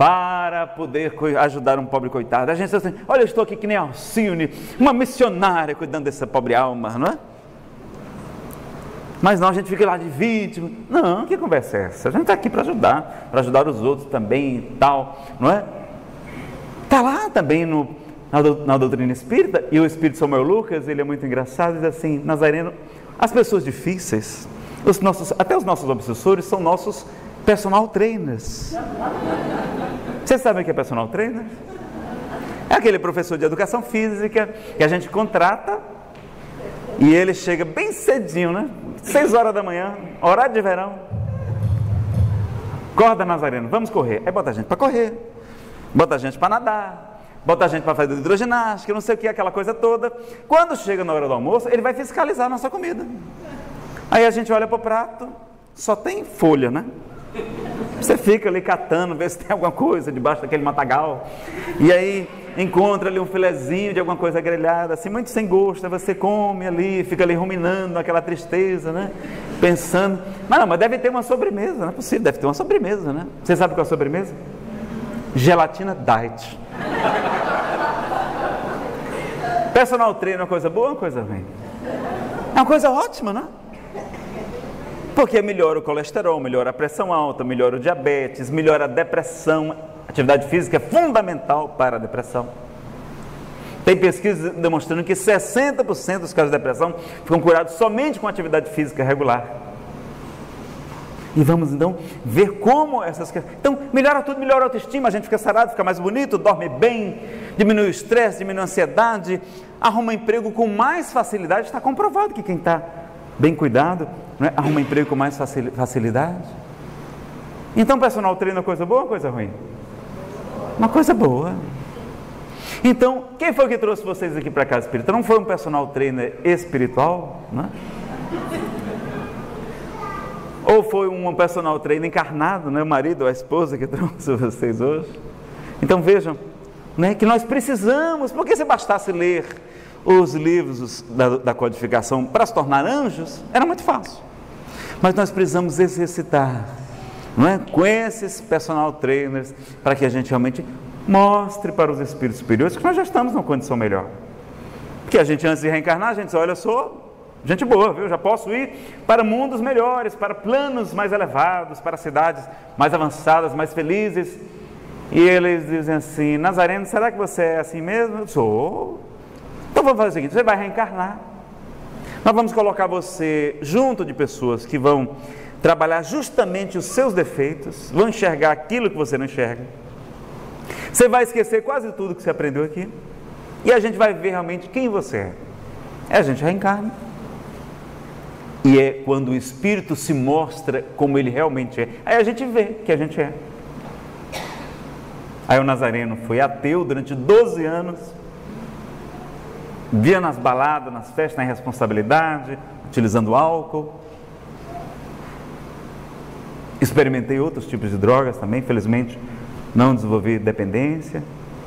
para poder ajudar um pobre coitado. A gente diz assim, olha, eu estou aqui que nem Alcione, uma missionária cuidando dessa pobre alma, não é? Mas não, a gente fica lá de vítima. Não, que conversa é essa? A gente está aqui para ajudar, para ajudar os outros também e tal, não é? Está lá também no, na, na doutrina espírita, e o espírito Samuel Lucas, ele é muito engraçado, diz assim, Nazareno, as pessoas difíceis, os nossos, até os nossos obsessores são nossos personal trainers. Vocês sabem o que é personal trainer? É aquele professor de educação física que a gente contrata e ele chega bem cedinho, né? seis horas da manhã, horário de verão. Acorda, Nazareno, vamos correr. Aí bota a gente para correr, bota a gente para nadar, bota a gente para fazer hidroginástica, não sei o que, aquela coisa toda. Quando chega na hora do almoço, ele vai fiscalizar a nossa comida. Aí a gente olha para o prato, só tem folha, né? Você fica ali catando, vê se tem alguma coisa debaixo daquele matagal, e aí encontra ali um filezinho de alguma coisa grelhada, assim, muito sem gosto. Aí você come ali, fica ali ruminando aquela tristeza, né? Pensando, mas não, mas deve ter uma sobremesa, não é possível, deve ter uma sobremesa, né? Você sabe qual é a sobremesa? Gelatina diet. Personal trainer é uma coisa boa ou uma coisa ruim? É uma coisa ótima, né? Porque melhora o colesterol, melhora a pressão alta, melhora o diabetes, melhora a depressão. Atividade física é fundamental para a depressão. Tem pesquisas demonstrando que sessenta por cento dos casos de depressão ficam curados somente com atividade física regular. E vamos então ver como essas questões... Então, melhora tudo, melhora a autoestima, a gente fica sarado, fica mais bonito, dorme bem, diminui o estresse, diminui a ansiedade, arruma emprego com mais facilidade. Está comprovado que quem está bem cuidado, não é? Arruma emprego com mais facilidade. Então, personal trainer é uma coisa boa ou uma coisa ruim? Uma coisa boa. Então, quem foi que trouxe vocês aqui para a Casa Espírita? Não foi um personal trainer espiritual, não é? Ou foi um personal trainer encarnado, né? O marido ou a esposa que trouxe vocês hoje? Então vejam, né, que nós precisamos, porque se bastasse ler os livros da, da codificação para se tornar anjos, era muito fácil. Mas nós precisamos exercitar, não é? Com esses personal trainers, para que a gente realmente mostre para os espíritos superiores que nós já estamos numa condição melhor. Porque a gente, antes de reencarnar, a gente diz, olha, eu sou gente boa, viu? Já posso ir para mundos melhores, para planos mais elevados, para cidades mais avançadas, mais felizes. E eles dizem assim, Nazareno, será que você é assim mesmo? Eu sou. Então vamos fazer o seguinte, você vai reencarnar. Nós vamos colocar você junto de pessoas que vão trabalhar justamente os seus defeitos, vão enxergar aquilo que você não enxerga. Você vai esquecer quase tudo que você aprendeu aqui. E a gente vai ver realmente quem você é. É, a gente reencarna. E é quando o Espírito se mostra como ele realmente é. Aí a gente vê que a gente é. Aí o Nazareno foi ateu durante doze anos. Via nas baladas, nas festas, na irresponsabilidade, utilizando álcool. Experimentei outros tipos de drogas também, infelizmente não desenvolvi dependência.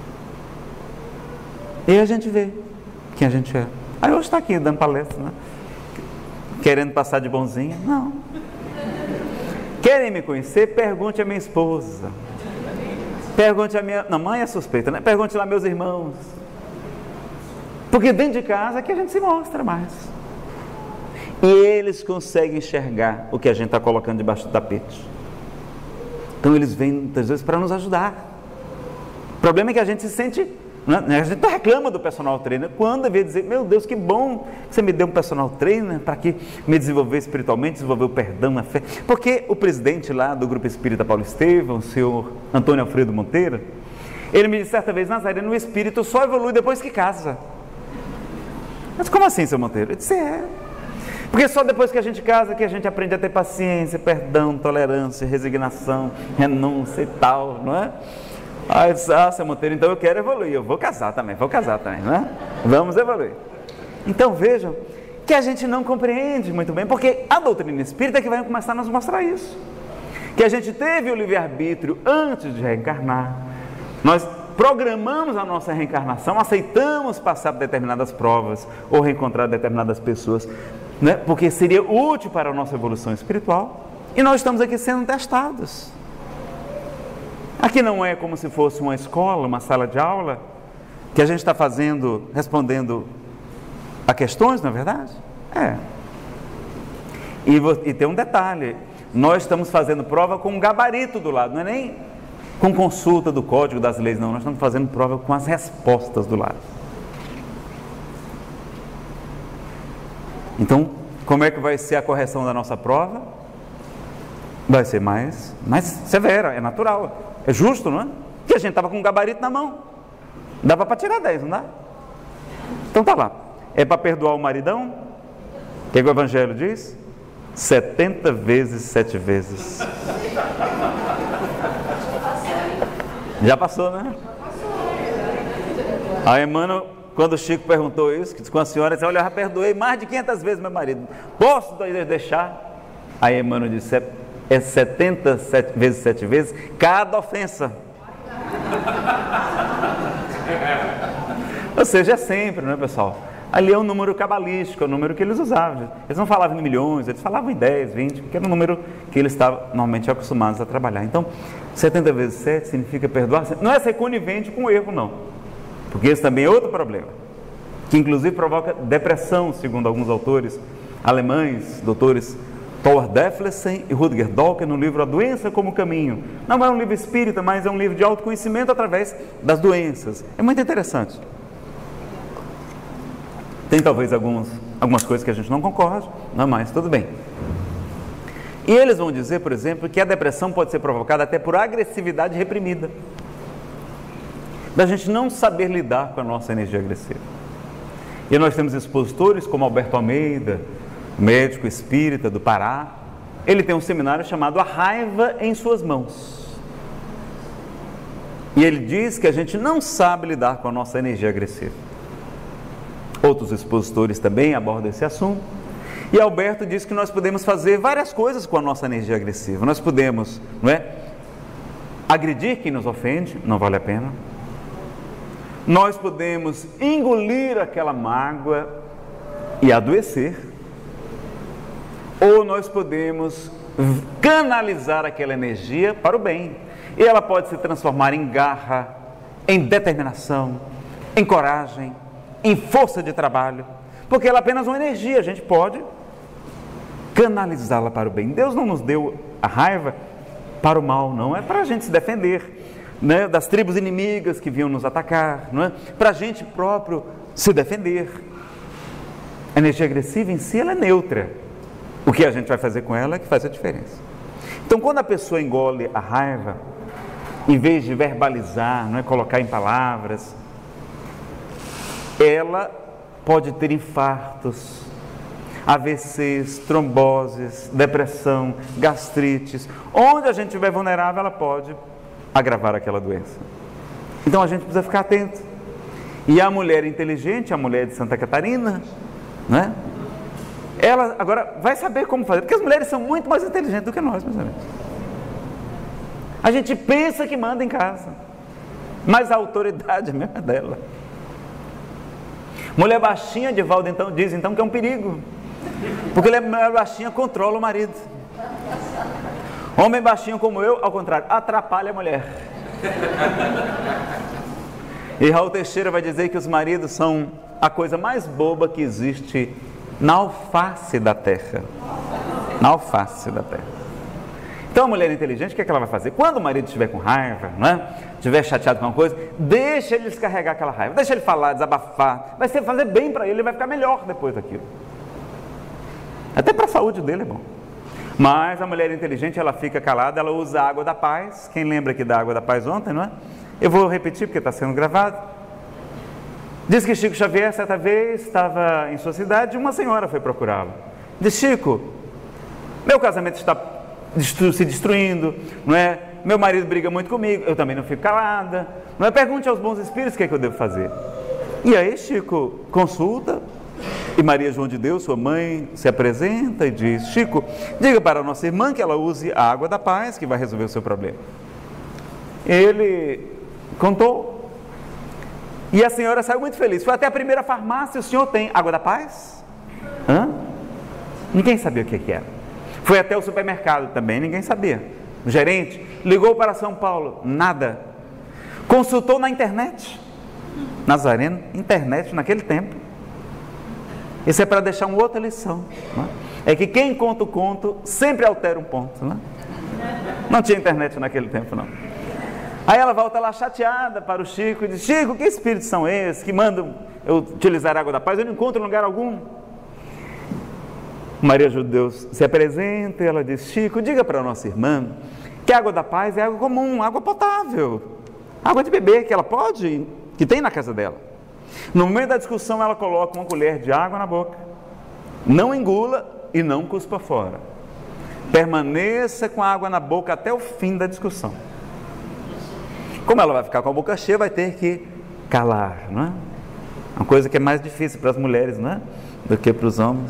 E a gente vê quem a gente é. Aí hoje está aqui dando palestra, né? Querendo passar de bonzinha? Não. Querem me conhecer? Pergunte a minha esposa. Pergunte a minha... Não, mãe é suspeita, né? Pergunte lá a meus irmãos. Porque dentro de casa é que a gente se mostra mais. E eles conseguem enxergar o que a gente está colocando debaixo do tapete. Então eles vêm muitas vezes para nos ajudar. O problema é que a gente se sente... Né? A gente não reclama do personal trainer, quando devia dizer, meu Deus, que bom que você me deu um personal trainer para que me desenvolver espiritualmente, desenvolver o perdão, a fé. Porque o presidente lá do Grupo Espírita Paulo Estevão, o senhor Antônio Alfredo Monteiro, ele me disse certa vez, Nazareno, o espírito só evolui depois que casa. Mas como assim, seu Monteiro? Eu disse, é. Porque só depois que a gente casa que a gente aprende a ter paciência, perdão, tolerância, resignação, renúncia e tal, não é? Aí eu disse, ah, seu Monteiro, então eu quero evoluir, eu vou casar também, vou casar também, né? Vamos evoluir. Então vejam que a gente não compreende muito bem, porque a doutrina espírita é que vai começar a nos mostrar isso. Que a gente teve o livre-arbítrio antes de reencarnar, nós programamos a nossa reencarnação, aceitamos passar por determinadas provas ou reencontrar determinadas pessoas, né? Porque seria útil para a nossa evolução espiritual, e nós estamos aqui sendo testados. Aqui não é como se fosse uma escola, uma sala de aula, que a gente está fazendo, respondendo a questões, não é verdade? É. E, e tem um detalhe, nós estamos fazendo prova com um gabarito do lado, não é nem com consulta do código das leis, não, nós estamos fazendo prova com as respostas do lado. Então, como é que vai ser a correção da nossa prova? Vai ser mais, mais severa, é natural, é justo, não é? Porque a gente estava com um gabarito na mão, dava para tirar dez, não dá? Então tá lá, é para perdoar o maridão? O que, é que o Evangelho diz? setenta vezes, sete vezes. Já passou, né? A Emmanuel, quando o Chico perguntou isso, que disse com a senhora, disse, olha, eu já perdoei mais de quinhentas vezes meu marido, posso deixar? Aí Emmanuel disse, é, é setenta vezes sete vezes cada ofensa. Ou seja, é sempre, não é, pessoal? Ali é um número cabalístico, é o número que eles usavam. Eles não falavam em milhões, eles falavam em dez, vinte, porque era o número que eles estavam normalmente acostumados a trabalhar. Então, setenta vezes sete significa perdoar. Não é ser conivente com o erro, não. Porque esse também é outro problema, que inclusive provoca depressão, segundo alguns autores alemães, doutores Thor Deflesen e Rudger Dawkins, no livro A Doença como Caminho. Não é um livro espírita, mas é um livro de autoconhecimento através das doenças. É muito interessante. Tem talvez alguns, algumas coisas que a gente não concorda, não, mas tudo bem. E eles vão dizer, por exemplo, que a depressão pode ser provocada até por agressividade reprimida, da gente não saber lidar com a nossa energia agressiva. E nós temos expositores como Alberto Almeida, médico espírita do Pará. Ele tem um seminário chamado A Raiva em Suas Mãos. E ele diz que a gente não sabe lidar com a nossa energia agressiva. Outros expositores também abordam esse assunto. E Alberto diz que nós podemos fazer várias coisas com a nossa energia agressiva. Nós podemos, não é? Agredir quem nos ofende, não vale a pena. Nós podemos engolir aquela mágoa e adoecer. Ou nós podemos canalizar aquela energia para o bem. E ela pode se transformar em garra, em determinação, em coragem, em força de trabalho, porque ela é apenas uma energia, a gente pode canalizá-la para o bem. Deus não nos deu a raiva para o mal, não, é para a gente se defender, né, das tribos inimigas que vinham nos atacar, não é? Para a gente próprio se defender. A energia agressiva em si, ela é neutra, o que a gente vai fazer com ela é que faz a diferença. Então, quando a pessoa engole a raiva, em vez de verbalizar, não é, colocar em palavras, ela pode ter infartos, A V Cs, tromboses, depressão, gastrites. Onde a gente estiver vulnerável, ela pode agravar aquela doença. Então a gente precisa ficar atento. E a mulher inteligente, a mulher de Santa Catarina, né? Ela agora vai saber como fazer, porque as mulheres são muito mais inteligentes do que nós, meus amigos. A gente pensa que manda em casa, mas a autoridade mesmo é dela. Mulher baixinha, Divaldo então diz então que é um perigo, porque mulher baixinha controla o marido. Homem baixinho como eu, ao contrário, atrapalha a mulher. E Raul Teixeira vai dizer que os maridos são a coisa mais boba que existe na alface da terra. Na alface da terra. Então a mulher inteligente, o que é que ela vai fazer? Quando o marido estiver com raiva, não é? Estiver chateado com uma coisa, deixa ele descarregar aquela raiva, deixa ele falar, desabafar, vai ser fazer bem para ele, ele vai ficar melhor depois daquilo. Até para a saúde dele é bom. Mas a mulher inteligente, ela fica calada, ela usa a água da paz. Quem lembra aqui da água da paz ontem, não é? Eu vou repetir porque está sendo gravado. Diz que Chico Xavier, certa vez, estava em sua cidade e uma senhora foi procurá-lo. Diz: Chico, meu casamento está se destruindo, não é? Meu marido briga muito comigo, eu também não fico calada, não é? Pergunte aos bons espíritos o que é que eu devo fazer. E aí Chico consulta, e Maria João de Deus, sua mãe, se apresenta e diz: Chico, diga para a nossa irmã que ela use a água da paz, que vai resolver o seu problema. Ele contou, e a senhora saiu muito feliz. Foi até a primeira farmácia: o senhor tem água da paz? Hã? Ninguém sabia o que que era. Foi até o supermercado também, ninguém sabia. O gerente: Ligou para São Paulo, nada. Consultou na internet. Nazareno, internet naquele tempo. Isso é para deixar uma outra lição, né? É que quem conta o conto sempre altera um ponto, né? Não tinha internet naquele tempo, não. Aí ela volta lá chateada para o Chico e diz: Chico, que espíritos são esses que mandam eu utilizar a água da paz? Eu não encontro em lugar algum. Maria ajuda Deus se apresenta e ela diz: Chico, diga para a nossa irmã que a água da paz é água comum, água potável, água de beber, que ela pode, que tem na casa dela. No meio da discussão ela coloca uma colher de água na boca, não engula e não cuspa fora, permaneça com a água na boca até o fim da discussão. Como ela vai ficar com a boca cheia, vai ter que calar, não é? Uma coisa que é mais difícil para as mulheres, não é? Do que para os homens.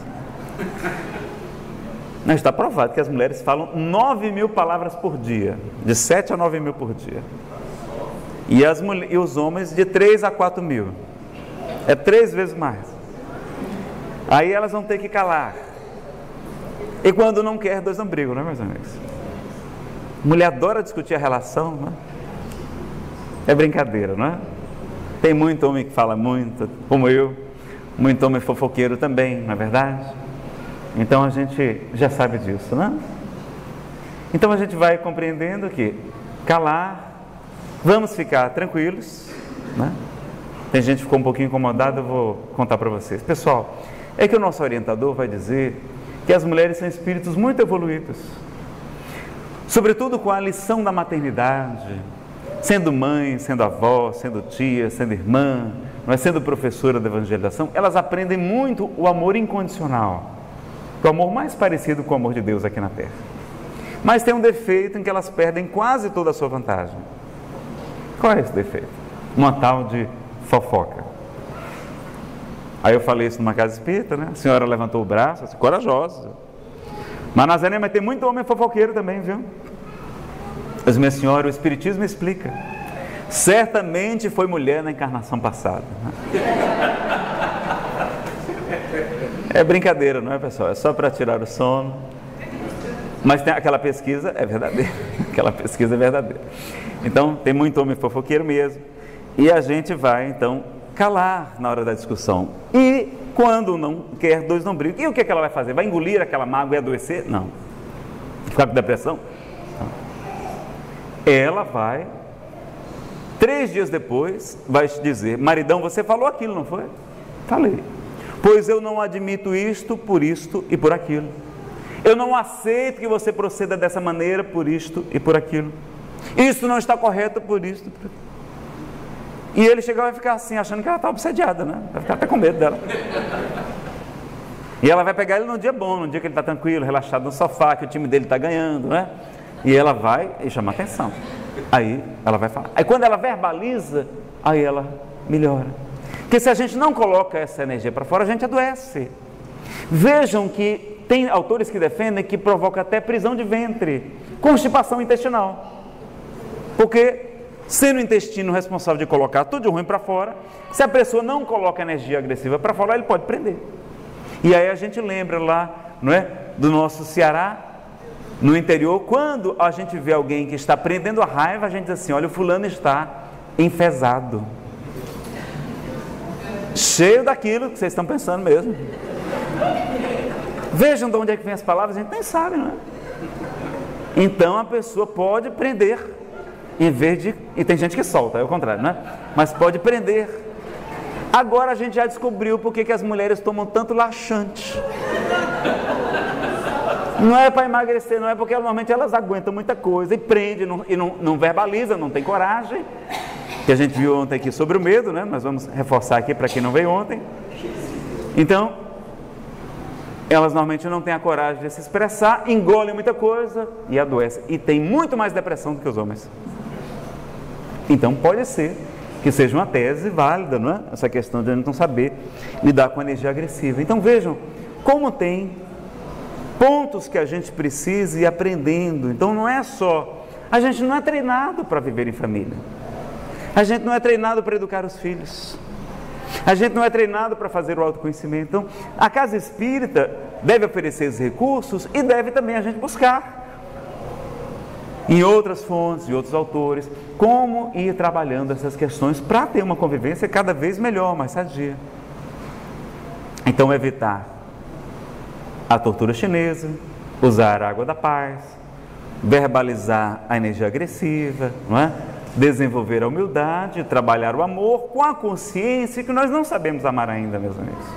Não, está provado que as mulheres falam nove mil palavras por dia, de sete a nove mil por dia, e, as mulheres, e os homens de três a quatro mil, é três vezes mais. Aí elas vão ter que calar, e quando não quer, dois não brigam, não é, meus amigos? Mulher adora discutir a relação, não é? É brincadeira, não é? Tem muito homem que fala muito, como eu, muito homem fofoqueiro também, não é verdade? Então a gente já sabe disso, né? Então a gente vai compreendendo que calar, vamos ficar tranquilos, né? Tem gente que ficou um pouquinho incomodada, eu vou contar para vocês. Pessoal, é que o nosso orientador vai dizer que as mulheres são espíritos muito evoluídos, sobretudo com a lição da maternidade, sendo mãe, sendo avó, sendo tia, sendo irmã, não é, sendo professora da evangelização, elas aprendem muito o amor incondicional, o amor mais parecido com o amor de Deus aqui na Terra. Mas tem um defeito em que elas perdem quase toda a sua vantagem. Qual é esse defeito? Uma tal de fofoca. Aí eu falei isso numa casa espírita, né? A senhora levantou o braço, assim, corajosa. Mas Nazaré, mas tem muito homem fofoqueiro também, viu? Mas minha senhora, o Espiritismo explica. Certamente foi mulher na encarnação passada. É brincadeira, não é, pessoal? É só para tirar o sono. Mas tem aquela pesquisa, é verdadeira. Aquela pesquisa é verdadeira. Então, tem muito homem fofoqueiro mesmo. E a gente vai, então, calar na hora da discussão. E quando não quer, dois não brigam. E o que, é que ela vai fazer? Vai engolir aquela mágoa e adoecer? Não. Ficar com depressão? Não. Ela vai, três dias depois, vai te dizer: maridão, você falou aquilo, não foi? Falei. Pois eu não admito isto, por isto e por aquilo. Eu não aceito que você proceda dessa maneira, por isto e por aquilo. Isso não está correto, por isto e por aquilo. E ele chega e vai ficar assim, achando que ela está obsediada, né? Vai ficar até com medo dela. E ela vai pegar ele num dia bom, num dia que ele está tranquilo, relaxado no sofá, que o time dele está ganhando, né? E ela vai e chama atenção. Aí ela vai falar. Aí quando ela verbaliza, aí ela melhora. Porque se a gente não coloca essa energia para fora, a gente adoece. Vejam que tem autores que defendem que provoca até prisão de ventre, constipação intestinal. Porque, sendo o intestino responsável de colocar tudo de ruim para fora, se a pessoa não coloca energia agressiva para fora, ele pode prender. E aí a gente lembra lá, não é, do nosso Ceará, no interior, quando a gente vê alguém que está prendendo a raiva, a gente diz assim: olha, o fulano está enfesado. Cheio daquilo que vocês estão pensando mesmo. Vejam de onde é que vem as palavras, a gente nem sabe, não é? Então a pessoa pode prender, em vez de... E tem gente que solta, é o contrário, não é? Mas pode prender. Agora a gente já descobriu por que que as mulheres tomam tanto laxante. Não é para emagrecer, não é porque normalmente elas aguentam muita coisa e prendem não, e não, não verbalizam, não tem coragem. Que a gente viu ontem aqui sobre o medo, né? Nós vamos reforçar aqui para quem não veio ontem. Então, elas normalmente não têm a coragem de se expressar, engolem muita coisa e adoecem. E tem muito mais depressão do que os homens. Então pode ser que seja uma tese válida, não é? Essa questão de a gente não saber lidar com a energia agressiva. Então vejam como tem pontos que a gente precisa ir aprendendo. Então não é só... A gente não é treinado para viver em família. A gente não é treinado para educar os filhos. A gente não é treinado para fazer o autoconhecimento. Então, a casa espírita deve oferecer esses recursos e deve também a gente buscar. em outras fontes, de outros autores, como ir trabalhando essas questões para ter uma convivência cada vez melhor, mais sadia. Então, evitar a tortura chinesa, usar a água da paz, verbalizar a energia agressiva, não é? Desenvolver a humildade, trabalhar o amor com a consciência que nós não sabemos amar ainda, meus amigos.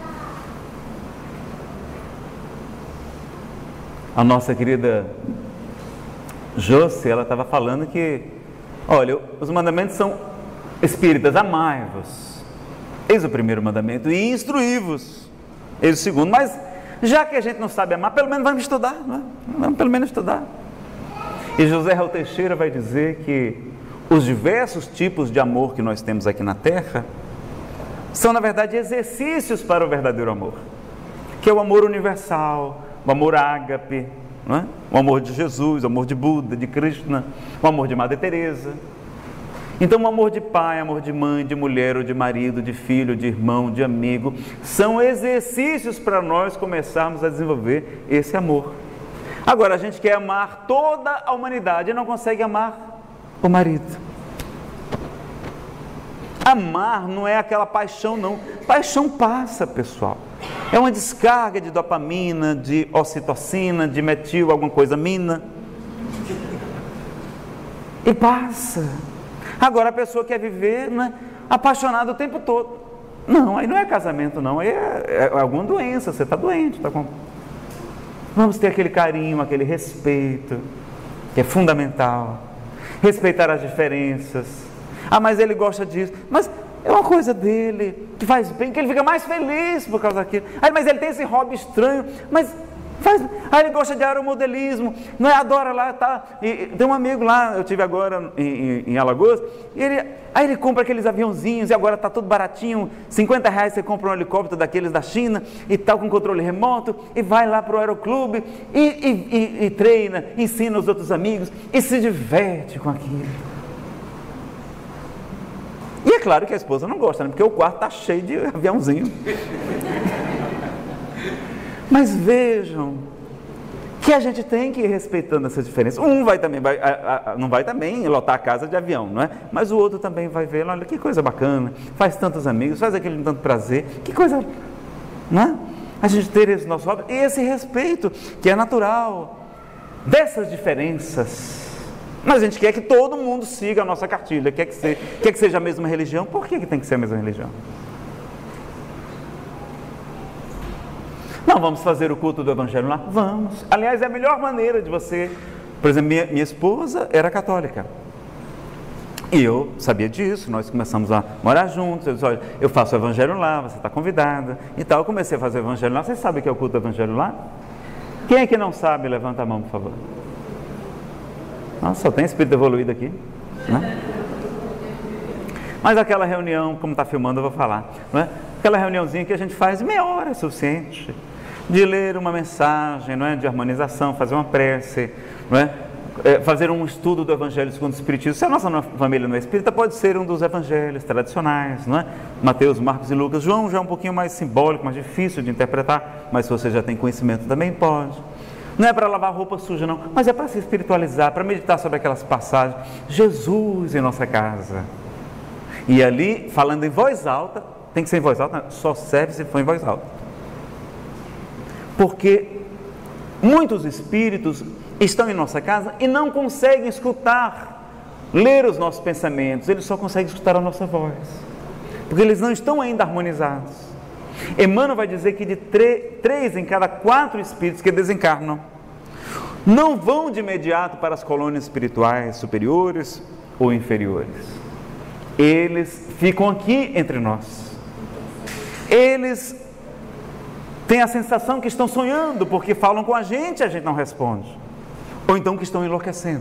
A nossa querida Josi, ela estava falando que, olha, os mandamentos são espíritas, amai-vos, eis o primeiro mandamento, e instruí-vos, eis o segundo. Mas já que a gente não sabe amar, pelo menos vamos estudar, não é? Vamos pelo menos estudar. E José Raul Teixeira vai dizer que os diversos tipos de amor que nós temos aqui na Terra são, na verdade, exercícios para o verdadeiro amor, que é o amor universal, o amor ágape, não é? O amor de Jesus, o amor de Buda, de Krishna, o amor de Madre Teresa. Então, o amor de pai, amor de mãe, de mulher ou de marido, de filho, de irmão, de amigo, são exercícios para nós começarmos a desenvolver esse amor. Agora, a gente quer amar toda a humanidade e não consegue amar o marido. Amar não é aquela paixão, não. Paixão passa, pessoal. É uma descarga de dopamina, de ocitocina, de metil, alguma coisa, mina. E passa. Agora a pessoa quer viver, né, apaixonada o tempo todo. Não, aí não é casamento, não. Aí é, é alguma doença, você está doente. Tá com... Vamos ter aquele carinho, aquele respeito, que é fundamental. Respeitar as diferenças. Ah, mas ele gosta disso. Mas é uma coisa dele, que faz bem, que ele fica mais feliz por causa daquilo. Ah, mas ele tem esse hobby estranho, mas faz... Ah, ele gosta de aeromodelismo, não é? Adora lá, tá? E, tem um amigo lá, eu tive agora em, em, em Alagoas, e ele, aí ele compra aqueles aviãozinhos, e agora tá tudo baratinho, cinquenta reais você compra um helicóptero daqueles da China, e tal, com controle remoto, e vai lá pro aeroclube, e, e, e, e treina, ensina os outros amigos, e se diverte com aquilo. E é claro que a esposa não gosta, né? Porque o quarto está cheio de aviãozinho. Mas vejam que a gente tem que ir respeitando essas diferenças. Um vai também, vai, a, a, não vai também lotar a casa de avião, não é? Mas o outro também vai ver, olha que coisa bacana, faz tantos amigos, faz aquele tanto prazer, que coisa, não é? A gente ter esse nosso hobby e esse respeito que é natural dessas diferenças. Mas a gente quer que todo mundo siga a nossa cartilha, quer que seja, quer que seja a mesma religião. Por que, que tem que ser a mesma religião? Não, vamos fazer o culto do Evangelho lá? Vamos. Aliás, é a melhor maneira de você... Por exemplo, minha, minha esposa era católica. E eu sabia disso, nós começamos a morar juntos. Eu disse, olha, eu faço o Evangelho lá, você está convidada. E tal, eu comecei a fazer o Evangelho lá. Vocês sabem o que é o culto do Evangelho lá? Quem é que não sabe? Levanta a mão, por favor. Nossa, só tem espírito evoluído aqui, né? Mas aquela reunião, como está filmando, eu vou falar, não é? Aquela reuniãozinha que a gente faz, meia hora é suficiente, de ler uma mensagem, não é? De harmonização, fazer uma prece, não é? É, fazer um estudo do Evangelho segundo o Espiritismo. Se a nossa família não é espírita, pode ser um dos evangelhos tradicionais, não é? Mateus, Marcos e Lucas. João já é um pouquinho mais simbólico, mais difícil de interpretar, mas se você já tem conhecimento também pode. Não é para lavar roupa suja, não, mas é para se espiritualizar, para meditar sobre aquelas passagens. Jesus em nossa casa. E ali, falando em voz alta, tem que ser em voz alta, só serve se for em voz alta. Porque muitos espíritos estão em nossa casa e não conseguem escutar, ler os nossos pensamentos, eles só conseguem escutar a nossa voz, porque eles não estão ainda harmonizados. Emmanuel vai dizer que de três em cada quatro espíritos que desencarnam não vão de imediato para as colônias espirituais superiores ou inferiores. Eles ficam aqui entre nós. Eles têm a sensação que estão sonhando, porque falam com a gente e a gente não responde. Ou então que estão enlouquecendo.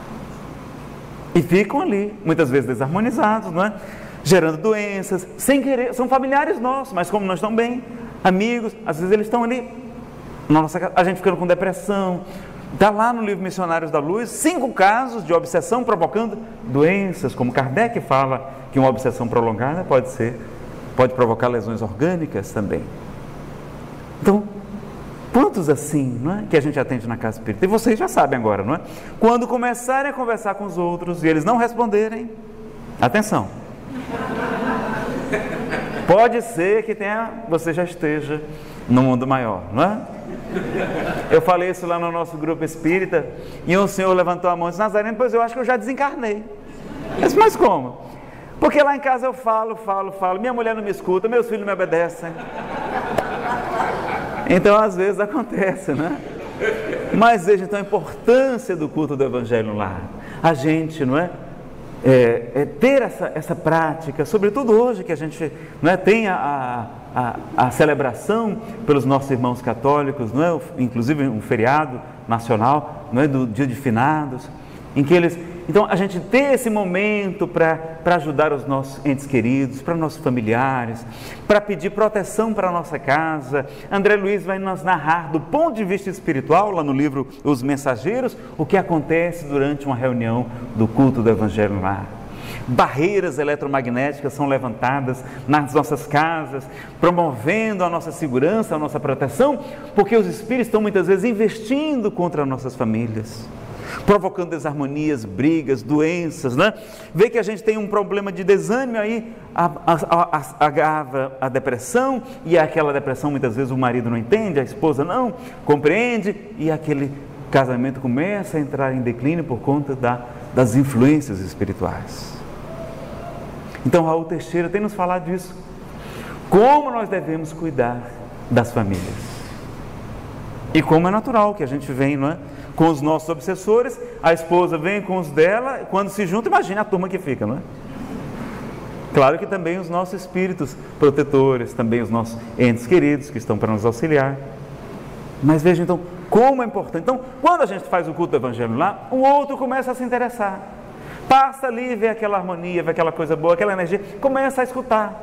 E ficam ali, muitas vezes desarmonizados, não é? Gerando doenças, sem querer, são familiares nossos, mas como nós estamos bem, amigos, às vezes eles estão ali, na nossa casa, a gente ficando com depressão. Está lá no livro Missionários da Luz, cinco casos de obsessão provocando doenças, como Kardec fala que uma obsessão prolongada pode ser, pode provocar lesões orgânicas também. Então, Quantos assim, não é? Que a gente atende na casa espírita? E vocês já sabem agora, não é? Quando começarem a conversar com os outros e eles não responderem, atenção. Pode ser que tenha, você já esteja no mundo maior, não é? Eu falei isso lá no nosso grupo espírita e um senhor levantou a mão e disse: Nazareno, pois eu acho que eu já desencarnei. Eu disse: mas como? Porque lá em casa eu falo, falo, falo, minha mulher não me escuta, meus filhos não me obedecem. Então às vezes acontece, né? Mas veja então a importância do culto do Evangelho no lar. A gente, não é? É, é ter essa, essa prática, sobretudo hoje que a gente, não é, tem a, a, a celebração pelos nossos irmãos católicos, não é, inclusive um feriado nacional, não é, do Dia de Finados, em que eles, então a gente ter esse momento para ajudar os nossos entes queridos, para nossos familiares, para pedir proteção para a nossa casa. André Luiz vai nos narrar do ponto de vista espiritual, lá no livro Os Mensageiros, o que acontece durante uma reunião do culto do Evangelho no lar. Barreiras eletromagnéticas são levantadas nas nossas casas, promovendo a nossa segurança, a nossa proteção, porque os espíritos estão muitas vezes investindo contra as nossas famílias, provocando desarmonias, brigas, doenças, né? Vê que a gente tem um problema de desânimo, aí agrava a, a, a depressão, e aquela depressão muitas vezes o marido não entende, a esposa não compreende, e aquele casamento começa a entrar em declínio por conta da, das influências espirituais. Então Raul Teixeira tem nos falado disso, como nós devemos cuidar das famílias, e como é natural que a gente vem, não é, com os nossos obsessores, a esposa vem com os dela, quando se junta, imagina a turma que fica, não é? Claro que também os nossos espíritos protetores, também os nossos entes queridos que estão para nos auxiliar. Mas veja então, como é importante. Então, quando a gente faz o culto do Evangelho lá, o outro começa a se interessar. Passa ali, vê aquela harmonia, vê aquela coisa boa, aquela energia, começa a escutar.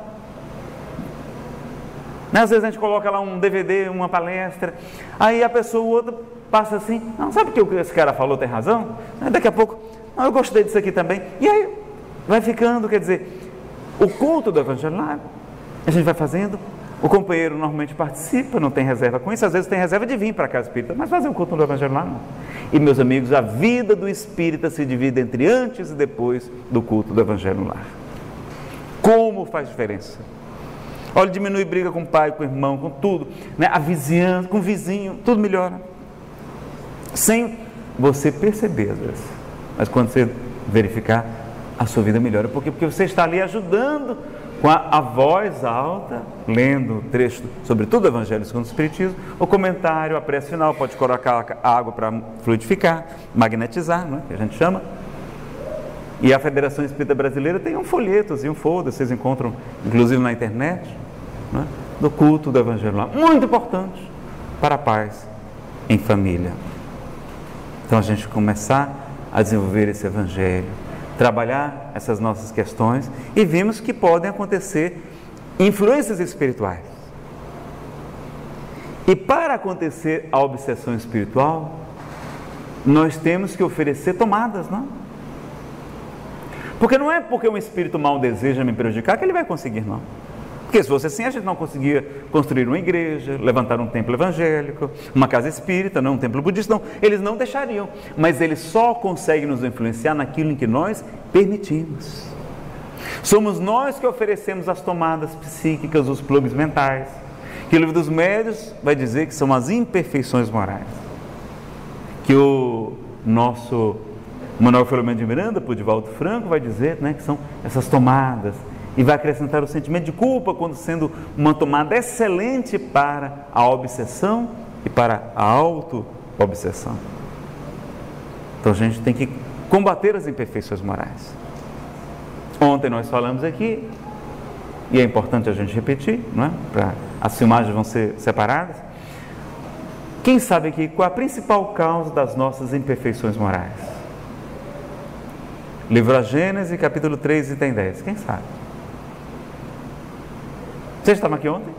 Às vezes a gente coloca lá um D V D, uma palestra, aí a pessoa, o outro passa assim: não, sabe o que esse cara falou, tem razão? Daqui a pouco, não, eu gostei disso aqui também. E aí vai ficando, quer dizer, o culto do Evangelho lá, a gente vai fazendo, o companheiro normalmente participa, não tem reserva com isso, às vezes tem reserva de vir para a casa espírita, mas fazer o culto do Evangelho lá não. E meus amigos, a vida do espírita se divide entre antes e depois do culto do Evangelho lá. Como faz diferença? Olha, diminui briga com o pai, com o irmão, com tudo, né? A vizinhança, com o vizinho, tudo melhora. Sem você perceber às vezes, mas quando você verificar, a sua vida melhora. Por quê? Porque você está ali ajudando com a, a voz alta, lendo o trecho sobre tudo o Evangelho segundo o Espiritismo, o comentário, a prece final, pode colocar água para fluidificar, magnetizar, né? Que a gente chama. E a Federação Espírita Brasileira tem um folheto e um folder, vocês encontram inclusive na internet, né? Do culto do Evangelho lá, muito importante para a paz em família. Então a gente começar a desenvolver esse Evangelho, trabalhar essas nossas questões, e vimos que podem acontecer influências espirituais. E para acontecer a obsessão espiritual, nós temos que oferecer tomadas, não? Porque não é porque um espírito mau deseja me prejudicar que ele vai conseguir, não. Porque se fosse assim, a gente não conseguia construir uma igreja, levantar um templo evangélico, uma casa espírita, não um templo budista, não. Eles não deixariam, mas eles só conseguem nos influenciar naquilo em que nós permitimos. Somos nós que oferecemos as tomadas psíquicas, os plugs mentais, que o Livro dos Médiuns vai dizer que são as imperfeições morais, que o nosso Manuel Filomeno de Miranda, por Divaldo Franco, vai dizer, né, que são essas tomadas, e vai acrescentar o sentimento de culpa quando sendo uma tomada excelente para a obsessão e para a auto-obsessão. Então a gente tem que combater as imperfeições morais. Ontem nós falamos aqui, e é importante a gente repetir, não é? Para as filmagens vão ser separadas. Quem sabe aqui qual a principal causa das nossas imperfeições morais? Livro A Gênese, capítulo três, item dez. Quem sabe? Vocês estavam aqui ontem?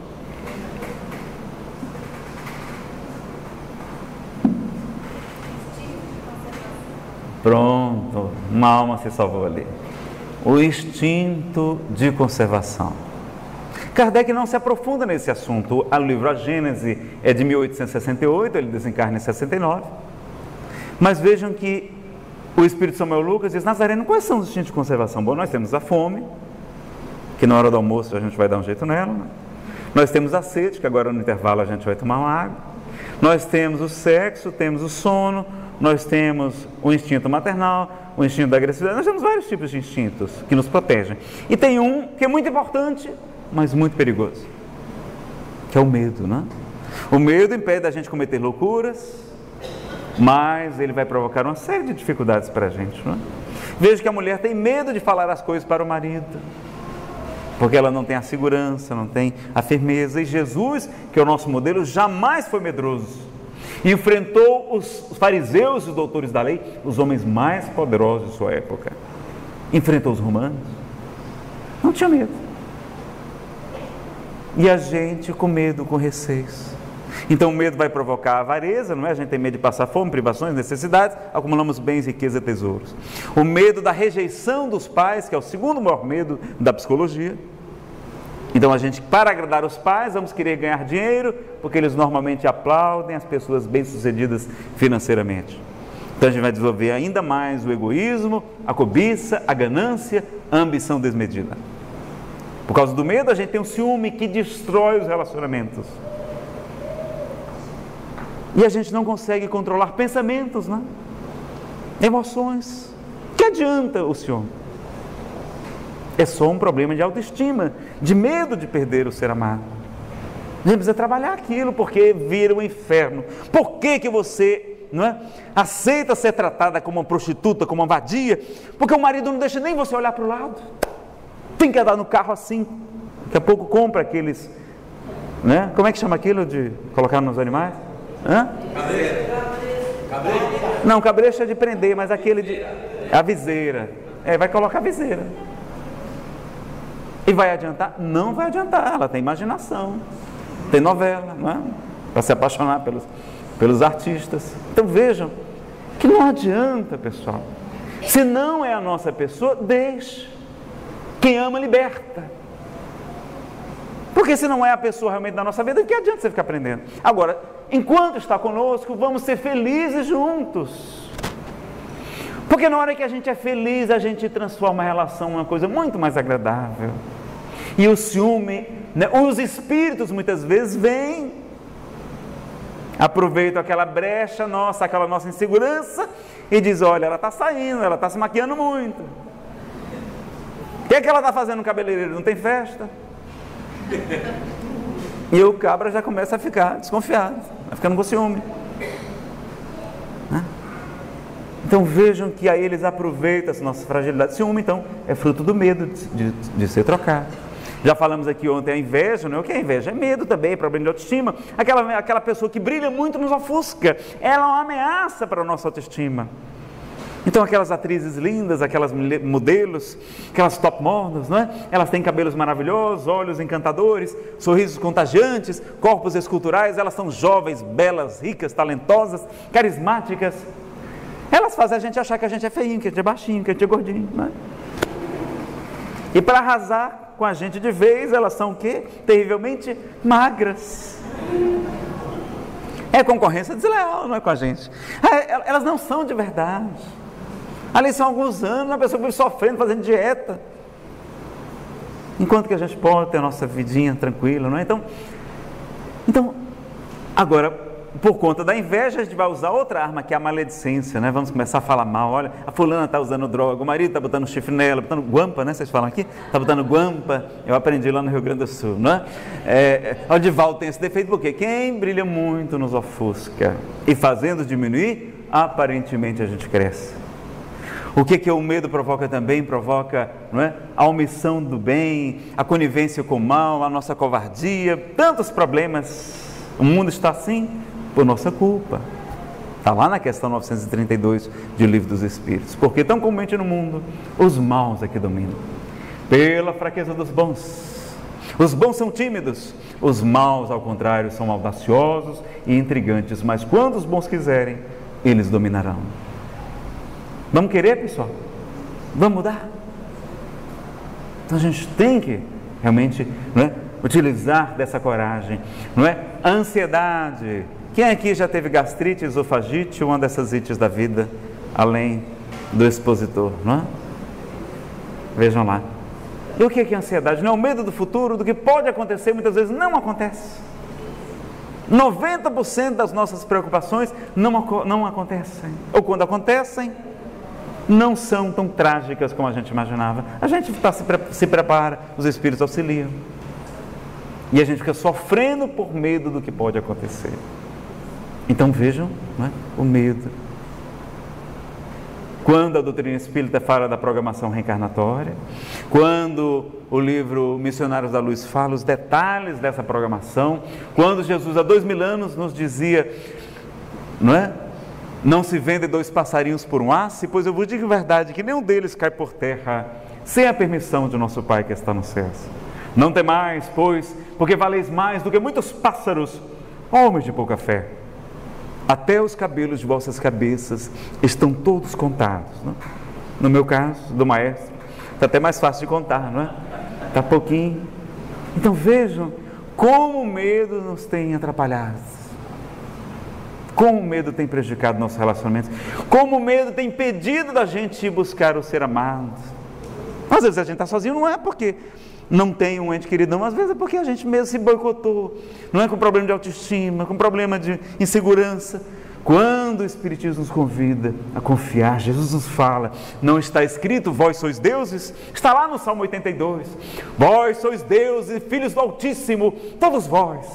Pronto, uma alma se salvou ali. O instinto de conservação. Kardec não se aprofunda nesse assunto. O livro A Gênese é de mil oitocentos e sessenta e oito, ele desencarna em sessenta e nove. Mas vejam que o Espírito Samuel Lucas diz: Nazareno, quais são os instintos de conservação? Bom, nós temos a fome, que na hora do almoço a gente vai dar um jeito nela, né? Nós temos a sede, que agora no intervalo a gente vai tomar uma água. Nós temos o sexo, temos o sono, nós temos o instinto maternal, o instinto da agressividade. Nós temos vários tipos de instintos que nos protegem. E tem um que é muito importante, mas muito perigoso, que é o medo, né? O medo impede a gente cometer loucuras, mas ele vai provocar uma série de dificuldades para a gente, né? Veja que a mulher tem medo de falar as coisas para o marido, porque ela não tem a segurança, não tem a firmeza. E Jesus, que é o nosso modelo, jamais foi medroso. Enfrentou os fariseus e os doutores da lei, os homens mais poderosos de sua época. Enfrentou os romanos, não tinha medo. E a gente com medo, com receios. Então o medo vai provocar a avareza, não é? A gente tem medo de passar fome, privações, necessidades, acumulamos bens, riqueza e tesouros. O medo da rejeição dos pais, que é o segundo maior medo da psicologia. Então a gente, para agradar os pais, vamos querer ganhar dinheiro, porque eles normalmente aplaudem as pessoas bem-sucedidas financeiramente. Então a gente vai desenvolver ainda mais o egoísmo, a cobiça, a ganância, a ambição desmedida. Por causa do medo, a gente tem um ciúme que destrói os relacionamentos. E a gente não consegue controlar pensamentos, né? Emoções. Que adianta o ciúme? É só um problema de autoestima, de medo de perder o ser amado. A gente precisa trabalhar aquilo, porque vira um inferno. Por que que você, não é, aceita ser tratada como uma prostituta, como uma vadia? Porque o marido não deixa nem você olhar para o lado. Tem que andar no carro assim. Daqui a pouco compra aqueles, né? Como é que chama aquilo de colocar nos animais? Hã? Cabresto. Não, cabresto é de prender, mas aquele de... a viseira. É, vai colocar a viseira. E vai adiantar? Não vai adiantar. Ela tem imaginação, tem novela, não é? Para se apaixonar pelos, pelos artistas. Então vejam que não adianta, pessoal. Se não é a nossa pessoa, deixe. Quem ama, liberta. Porque se não é a pessoa realmente da nossa vida, que adianta você ficar aprendendo? Agora, enquanto está conosco, vamos ser felizes juntos. Porque na hora que a gente é feliz, a gente transforma a relação em uma coisa muito mais agradável. E o ciúme, né, os espíritos muitas vezes vêm, aproveitam aquela brecha nossa, aquela nossa insegurança, e diz: olha, ela está saindo, ela está se maquiando muito. O que é que ela está fazendo no cabeleireiro? Não tem festa? E o cabra já começa a ficar desconfiado, vai ficando com ciúme. Então vejam que aí eles aproveitam essa nossa fragilidade. Ciúme, então, é fruto do medo de, de, de ser trocado. Já falamos aqui ontem a inveja, não é? O que é inveja? É medo também, é problema de autoestima. Aquela, aquela pessoa que brilha muito nos ofusca, ela é uma ameaça para a nossa autoestima. Então aquelas atrizes lindas, aquelas modelos, aquelas top models, não é? Elas têm cabelos maravilhosos, olhos encantadores, sorrisos contagiantes, corpos esculturais, elas são jovens, belas, ricas, talentosas, carismáticas. Elas fazem a gente achar que a gente é feinho, que a gente é baixinho, que a gente é gordinho, não é? E para arrasar com a gente de vez, elas são o quê? Terrivelmente magras. É concorrência desleal, não é com a gente. Elas não são de verdade. Ali são alguns anos, uma pessoa que vive sofrendo, fazendo dieta. Enquanto que a gente pode ter a nossa vidinha tranquila, não é? Então, então, agora, por conta da inveja, a gente vai usar outra arma, que é a maledicência, né? Vamos começar a falar mal. Olha, a fulana está usando droga, o marido está botando chifre nela, botando guampa, né? Vocês falam aqui? Está botando guampa. Eu aprendi lá no Rio Grande do Sul, não é? É, o Divaldo tem esse defeito, porque quem brilha muito nos ofusca, e fazendo diminuir, aparentemente a gente cresce. O que que o medo provoca também? Provoca, não é? A omissão do bem, a conivência com o mal, a nossa covardia, tantos problemas. O mundo está assim por nossa culpa. Está lá na questão novecentos e trinta e dois de O Livro dos Espíritos. Porque tão comumente no mundo, os maus é que dominam. Pela fraqueza dos bons. Os bons são tímidos, os maus, ao contrário, são audaciosos e intrigantes. Mas quando os bons quiserem, eles dominarão. Vamos querer, pessoal? Vamos mudar? Então a gente tem que realmente, não é, utilizar dessa coragem, não é? A ansiedade. Quem aqui já teve gastrite, esofagite, uma dessas ites da vida, além do expositor, não é? Vejam lá. E o que é ansiedade? Não é o medo do futuro, do que pode acontecer, muitas vezes não acontece. noventa por cento das nossas preocupações não, não acontecem. Ou quando acontecem, não são tão trágicas como a gente imaginava. A gente tá, se, se prepara, os Espíritos auxiliam. E a gente fica sofrendo por medo do que pode acontecer. Então vejam, né, o medo. Quando a doutrina espírita fala da programação reencarnatória, quando o livro Missionários da Luz fala os detalhes dessa programação, quando Jesus há dois mil anos nos dizia, não é? Não se vende dois passarinhos por um asse, pois eu vos digo a verdade que nenhum deles cai por terra sem a permissão de nosso Pai que está nos céus. Não temais, pois, porque valeis mais do que muitos pássaros, homens de pouca fé. Até os cabelos de vossas cabeças estão todos contados. Não? No meu caso, do maestro, está até mais fácil de contar, não é? Está pouquinho. Então vejam como o medo nos tem atrapalhado. Como o medo tem prejudicado nossos relacionamentos. Como o medo tem impedido da gente ir buscar o ser amado. Às vezes a gente está sozinho, não é porque não tem um ente querido, não. Às vezes é porque a gente mesmo se boicotou. Não é com problema de autoestima, com problema de insegurança. Quando o Espiritismo nos convida a confiar, Jesus nos fala, não está escrito, vós sois deuses? Está lá no Salmo oitenta e dois. Vós sois deuses, filhos do Altíssimo, todos vós.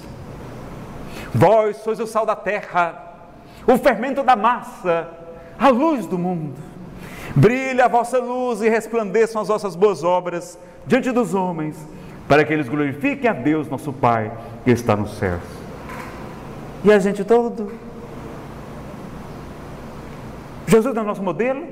Vós sois o sal da terra, o fermento da massa, a luz do mundo. Brilha a vossa luz e resplandeçam as vossas boas obras diante dos homens, para que eles glorifiquem a Deus, nosso Pai, que está nos céus. E a gente todo? Jesus é o nosso modelo?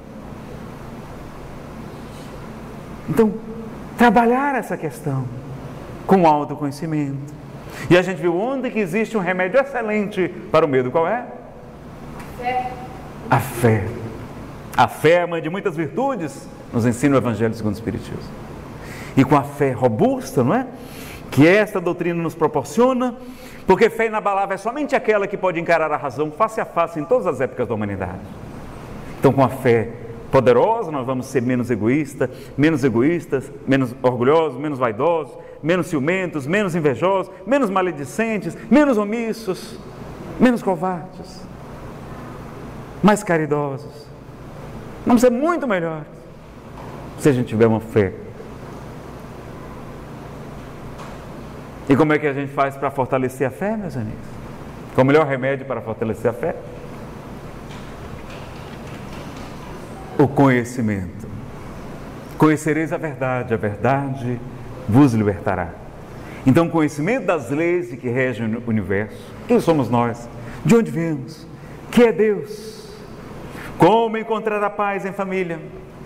Então, trabalhar essa questão com autoconhecimento. E a gente viu onde que existe um remédio excelente para o medo. Qual é? Fé. A fé. A fé é a mãe de muitas virtudes, nos ensina o Evangelho segundo o Espiritismo. E com a fé robusta, não é? Que esta doutrina nos proporciona, porque fé inabalável é somente aquela que pode encarar a razão face a face em todas as épocas da humanidade. Então, com a fé poderosa, nós vamos ser menos egoístas, menos egoístas, menos orgulhosos, menos vaidosos, menos ciumentos, menos invejosos, menos maledicentes, menos omissos, menos covardes, mais caridosos. Vamos ser muito melhores se a gente tiver uma fé. E como é que a gente faz para fortalecer a fé, meus amigos? Qual o melhor remédio para fortalecer a fé? O conhecimento. Conhecereis a verdade, a verdade vos libertará. Então, o conhecimento das leis que regem o universo. Quem somos nós? De onde viemos? Que é Deus? Como encontrar a paz em família?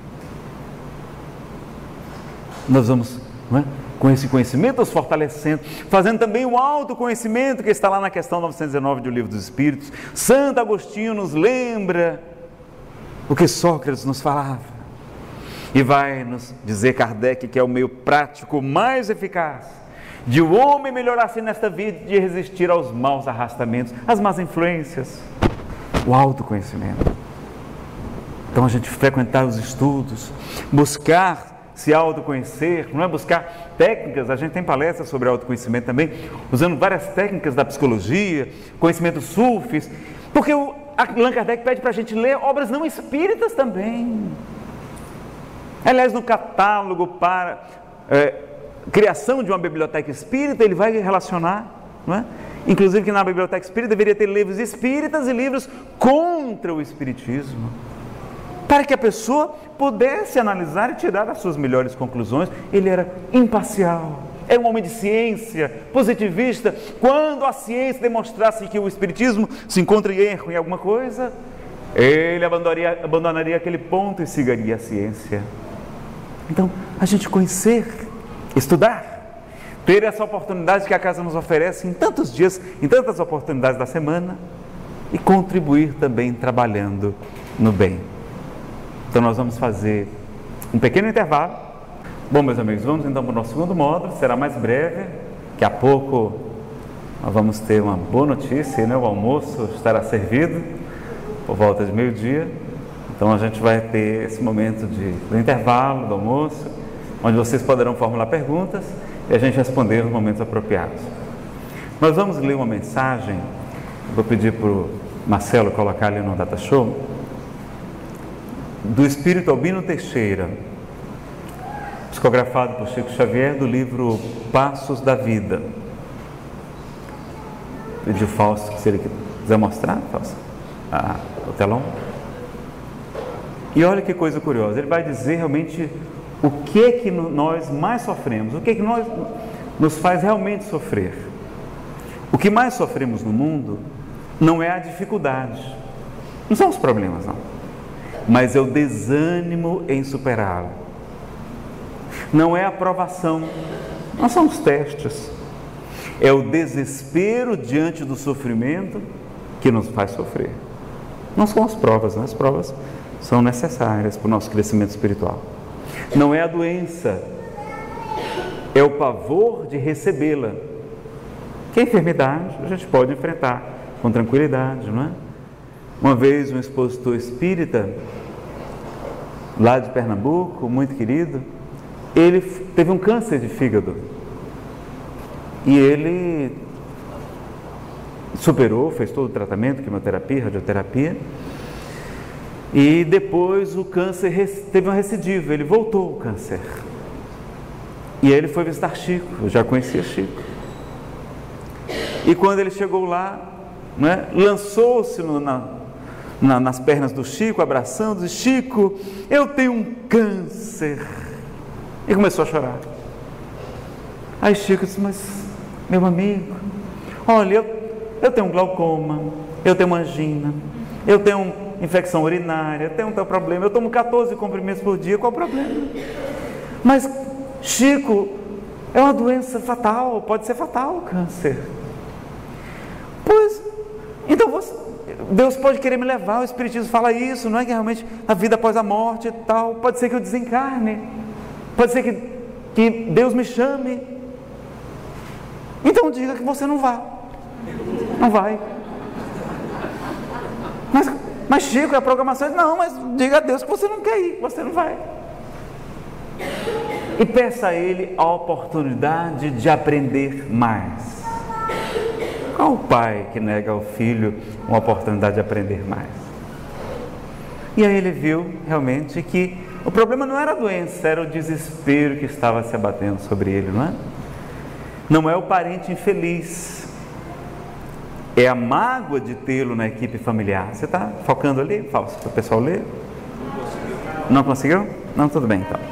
Nós vamos, não é? Com esse conhecimento nos fortalecendo, fazendo também o autoconhecimento que está lá na questão novecentos e nove do Livro dos Espíritos. Santo Agostinho nos lembra o que Sócrates nos falava. E vai nos dizer Kardec que é o meio prático mais eficaz de o homem melhorar-se nesta vida, de resistir aos maus arrastamentos, às más influências, o autoconhecimento. Então a gente frequentar os estudos, buscar se autoconhecer, não é buscar técnicas. A gente tem palestras sobre autoconhecimento também, usando várias técnicas da psicologia, conhecimentos sufis, porque o Allan Kardec pede para a gente ler obras não espíritas também. Aliás, no catálogo para é, criação de uma biblioteca espírita, ele vai relacionar, não é? Inclusive que na biblioteca espírita deveria ter livros espíritas e livros contra o espiritismo, para que a pessoa pudesse analisar e tirar as suas melhores conclusões. Ele era imparcial, era um homem de ciência, positivista. Quando a ciência demonstrasse que o espiritismo se encontra em erro em alguma coisa, ele abandonaria, abandonaria aquele ponto e seguiria a ciência. Então, a gente conhecer, estudar, ter essa oportunidade que a casa nos oferece em tantos dias, em tantas oportunidades da semana, e contribuir também trabalhando no bem. Então nós vamos fazer um pequeno intervalo, Bom, meus amigos, vamos então para o nosso segundo módulo, será mais breve. Daqui a pouco nós vamos ter uma boa notícia, né? O almoço estará servido por volta de meio-dia. Então a gente vai ter esse momento de, do intervalo do almoço, onde vocês poderão formular perguntas e a gente responder nos momentos apropriados. Nós vamos ler uma mensagem, vou pedir para o Marcelo colocar ali no Data Show, do Espírito Albino Teixeira, psicografado por Chico Xavier, do livro Passos da Vida. Pediu Fausto, se ele quiser mostrar, Fausto, ah, o telão. E olha que coisa curiosa, ele vai dizer realmente o que é que nós mais sofremos, o que é que nós, nos faz realmente sofrer. O que mais sofremos no mundo não é a dificuldade, não são os problemas não, mas é o desânimo em superá-lo. Não é a provação, não são os testes, é o desespero diante do sofrimento que nos faz sofrer. Não são as provas, né? As provas são necessárias para o nosso crescimento espiritual. Não é a doença, é o pavor de recebê-la. Que a enfermidade a gente pode enfrentar com tranquilidade, não é? Uma vez um expositor espírita, lá de Pernambuco, muito querido, ele teve um câncer de fígado e ele superou, fez todo o tratamento, quimioterapia, radioterapia, e depois o câncer teve uma recidiva, ele voltou o câncer. E aí ele foi visitar Chico, eu já conhecia Chico. E quando ele chegou lá, né, lançou-se na, na, nas pernas do Chico, abraçando, disse: Chico, eu tenho um câncer. E começou a chorar. Aí Chico disse: mas meu amigo, olha, eu, eu tenho um glaucoma, eu tenho uma angina, eu tenho infecção urinária, eu tenho um tal problema, eu tomo quatorze comprimidos por dia, qual o problema? Mas Chico, é uma doença fatal, pode ser fatal o câncer. Pois, então você, Deus pode querer me levar, o Espiritismo fala isso, não é que realmente a vida após a morte e tal, pode ser que eu desencarne, pode ser que, que Deus me chame. Então diga que você não vá, não vai. Mas, mas Chico, a programação, não, mas diga a Deus que você não quer ir, você não vai. E peça a Ele a oportunidade de aprender mais. Qual o pai que nega ao filho uma oportunidade de aprender mais? E aí ele viu realmente que o problema não era a doença, era o desespero que estava se abatendo sobre ele, não é? Não é o parente infeliz, é a mágoa de tê-lo na equipe familiar. Você está focando ali, Fausto, para o pessoal ler? Não conseguiu? Não, tudo bem então.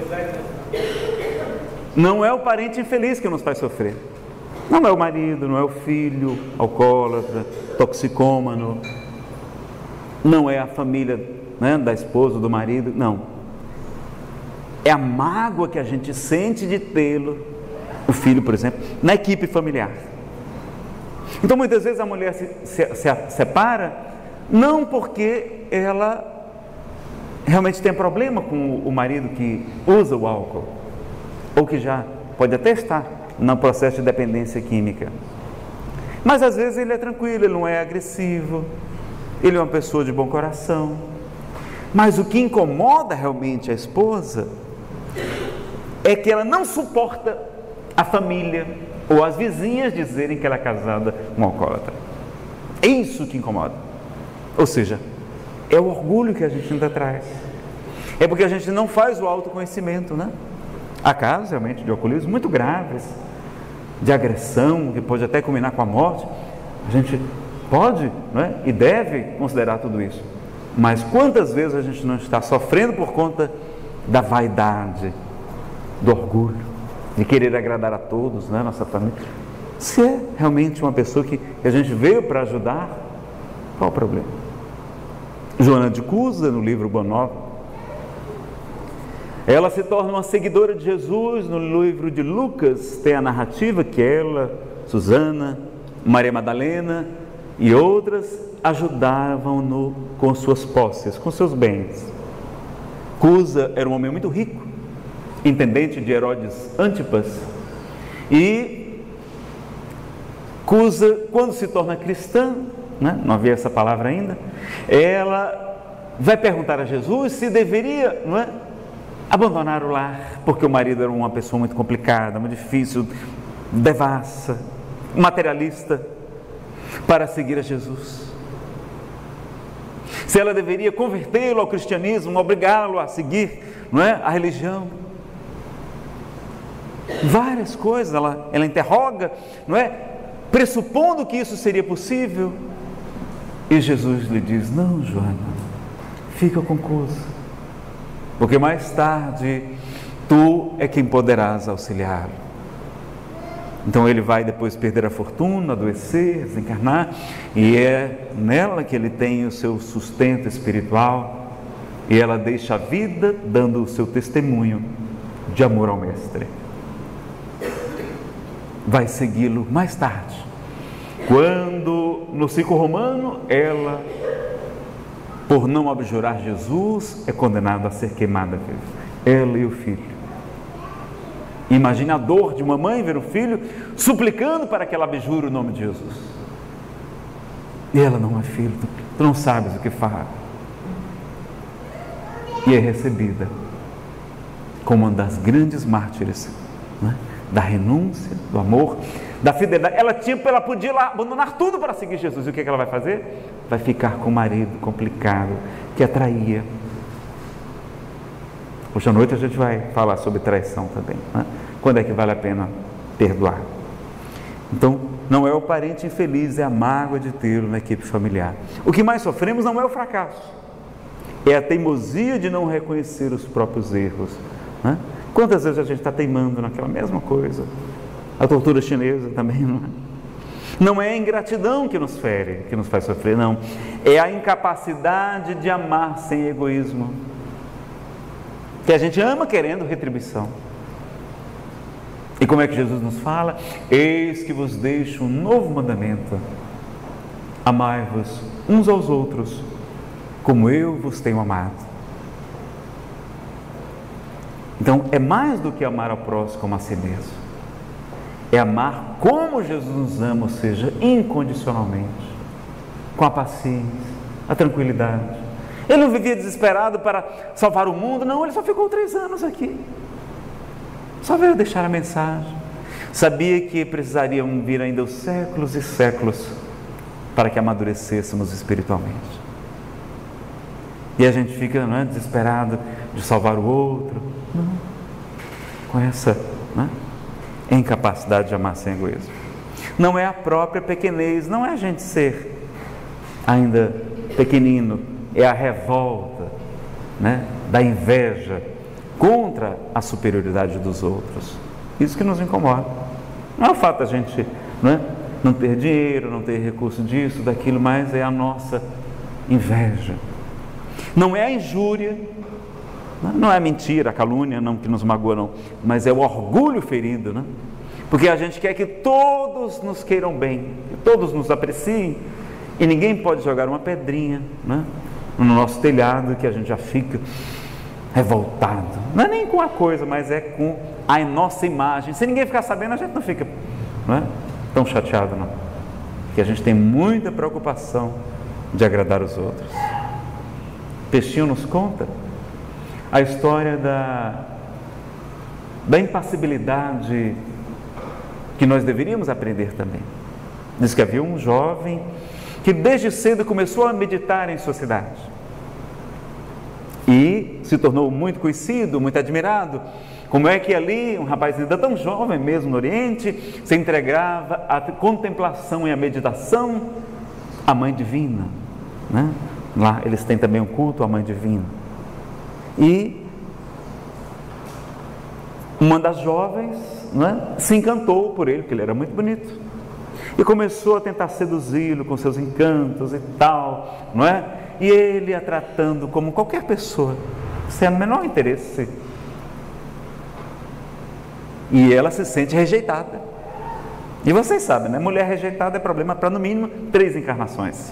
Não é o parente infeliz que nos faz sofrer. Não é o marido, não é o filho alcoólatra, toxicômano, não é a família, né, da esposa, do marido, não. É a mágoa que a gente sente de tê-lo, o filho, por exemplo, na equipe familiar. Então muitas vezes a mulher se, se, se separa, não porque ela realmente tem problema com o marido que usa o álcool, ou que já pode até estar no processo de dependência química, mas às vezes ele é tranquilo, ele não é agressivo, ele é uma pessoa de bom coração. Mas o que incomoda realmente a esposa é que ela não suporta a família ou as vizinhas dizerem que ela é casada com um alcoólatra. É isso que incomoda. Ou seja, é o orgulho que a gente ainda traz, é porque a gente não faz o autoconhecimento, né? Há casos realmente de alcoolismo muito graves, de agressão, que pode até culminar com a morte. A gente pode, não é? E deve considerar tudo isso. Mas quantas vezes a gente não está sofrendo por conta da vaidade, do orgulho, de querer agradar a todos, né? Nossa família. Se é realmente uma pessoa que a gente veio para ajudar, qual o problema? Joana de Cusa, no livro Boa Nova, ela se torna uma seguidora de Jesus. No livro de Lucas tem a narrativa que ela, Susana, Maria Madalena e outras ajudavam-no com suas posses, com seus bens. Cusa era um homem muito rico, intendente de Herodes Antipas, e Cusa, quando se torna cristã, né, não havia essa palavra ainda, ela vai perguntar a Jesus se deveria, não é, abandonar o lar, porque o marido era uma pessoa muito complicada, muito difícil, devassa, materialista, para seguir a Jesus. Se ela deveria convertê-lo ao cristianismo, obrigá-lo a seguir, não é, a religião. Várias coisas ela, ela interroga, não é, pressupondo que isso seria possível. E Jesus lhe diz: não, Joana, fica com Cusa, porque mais tarde tu é quem poderás auxiliá-lo. Então ele vai depois perder a fortuna, adoecer, desencarnar, e é nela que ele tem o seu sustento espiritual, e ela deixa a vida dando o seu testemunho de amor ao Mestre. Vai segui-lo mais tarde, quando no ciclo romano ela, por não abjurar Jesus, é condenada a ser queimada viva, ela e o filho. Imagine a dor de uma mãe ver o filho suplicando para que ela abjure o nome de Jesus. E ela: não é filho, tu não sabes o que faz. E é recebida como uma das grandes mártires, né, da renúncia, do amor, da fidelidade. Ela, tinha, ela podia lá abandonar tudo para seguir Jesus. E o que, é que ela vai fazer? Vai ficar com o marido complicado, que a traía. Hoje à noite a gente vai falar sobre traição também, né? Quando é que vale a pena perdoar? Então, não é o parente infeliz, é a mágoa de tê-lo na equipe familiar. O que mais sofremos não é o fracasso, é a teimosia de não reconhecer os próprios erros, né? Quantas vezes a gente está teimando naquela mesma coisa? A tortura chinesa também, não é? Não é a ingratidão que nos fere, que nos faz sofrer, não. É a incapacidade de amar sem egoísmo. Que a gente ama querendo retribuição. E como é que Jesus nos fala? Eis que vos deixo um novo mandamento: amai-vos uns aos outros, como eu vos tenho amado. Então, é mais do que amar ao próximo como a si mesmo. É amar como Jesus nos ama, ou seja, incondicionalmente, com a paciência, a tranquilidade. Ele não vivia desesperado para salvar o mundo, não, ele só ficou três anos aqui. Só veio deixar a mensagem. Sabia que precisariam vir ainda os séculos e séculos para que amadurecêssemos espiritualmente. E a gente fica, não é, desesperado de salvar o outro. Não. Com essa, não é, incapacidade de amar sem egoísmo. Não é a própria pequenez, não é a gente ser ainda pequenino, é a revolta, né, da inveja contra a superioridade dos outros. Isso que nos incomoda. Não é o fato da gente, não é, não ter dinheiro, não ter recurso disso, daquilo, mas é a nossa inveja. Não é a injúria, não é a mentira, a calúnia, não, que nos magoa, não, mas é o orgulho ferido, né? Porque a gente quer que todos nos queiram bem, que todos nos apreciem, e ninguém pode jogar uma pedrinha, né, no nosso telhado, que a gente já fica revoltado. Não é nem com a coisa, mas é com a nossa imagem. Se ninguém ficar sabendo, a gente não fica, não é, tão chateado, não. Porque a gente tem muita preocupação de agradar os outros. Peixinho nos conta a história da, da impassibilidade que nós deveríamos aprender também. Diz que havia um jovem que desde cedo começou a meditar em sociedade e se tornou muito conhecido, muito admirado. Como é que ali, um rapaz ainda tão jovem mesmo no Oriente, se entregava à contemplação e à meditação à Mãe Divina, né? Lá eles têm também um culto à Mãe Divina. E uma das jovens, né, se encantou por ele, porque ele era muito bonito, e começou a tentar seduzi-lo com seus encantos e tal, não é? E ele a tratando como qualquer pessoa, sem o menor interesse. E ela se sente rejeitada. E vocês sabem, né? Mulher rejeitada é problema para no mínimo três encarnações.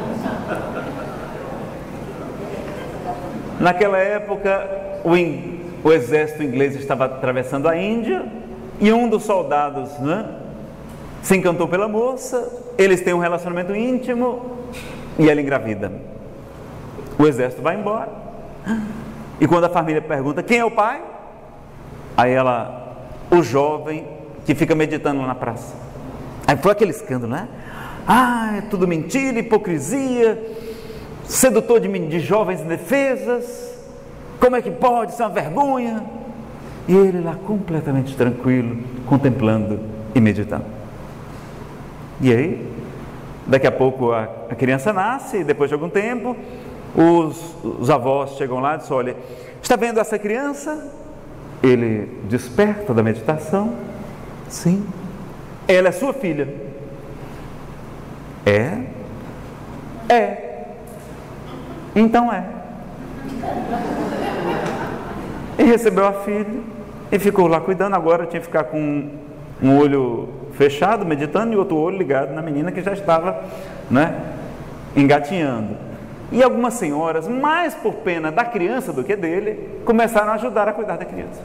Naquela época, o, in, o exército inglês estava atravessando a Índia e um dos soldados, né, se encantou pela moça, eles têm um relacionamento íntimo e ela engravida. O exército vai embora e quando a família pergunta quem é o pai, aí ela, o jovem que fica meditando lá na praça. Aí foi aquele escândalo, né? Ah, é tudo mentira, hipocrisia, sedutor de, de jovens indefesas, como é que pode, isso é uma vergonha. E ele lá completamente tranquilo, contemplando e meditando. E aí, daqui a pouco a, a criança nasce, e depois de algum tempo, os, os avós chegam lá e dizem, olha, está vendo essa criança? Ele desperta da meditação, sim, ela é sua filha. É? É. Então é. E recebeu a filha e ficou lá cuidando. Agora tinha que ficar com um olho fechado, meditando, e outro olho ligado na menina que já estava, né, engatinhando. E algumas senhoras, mais por pena da criança do que dele, começaram a ajudar a cuidar da criança.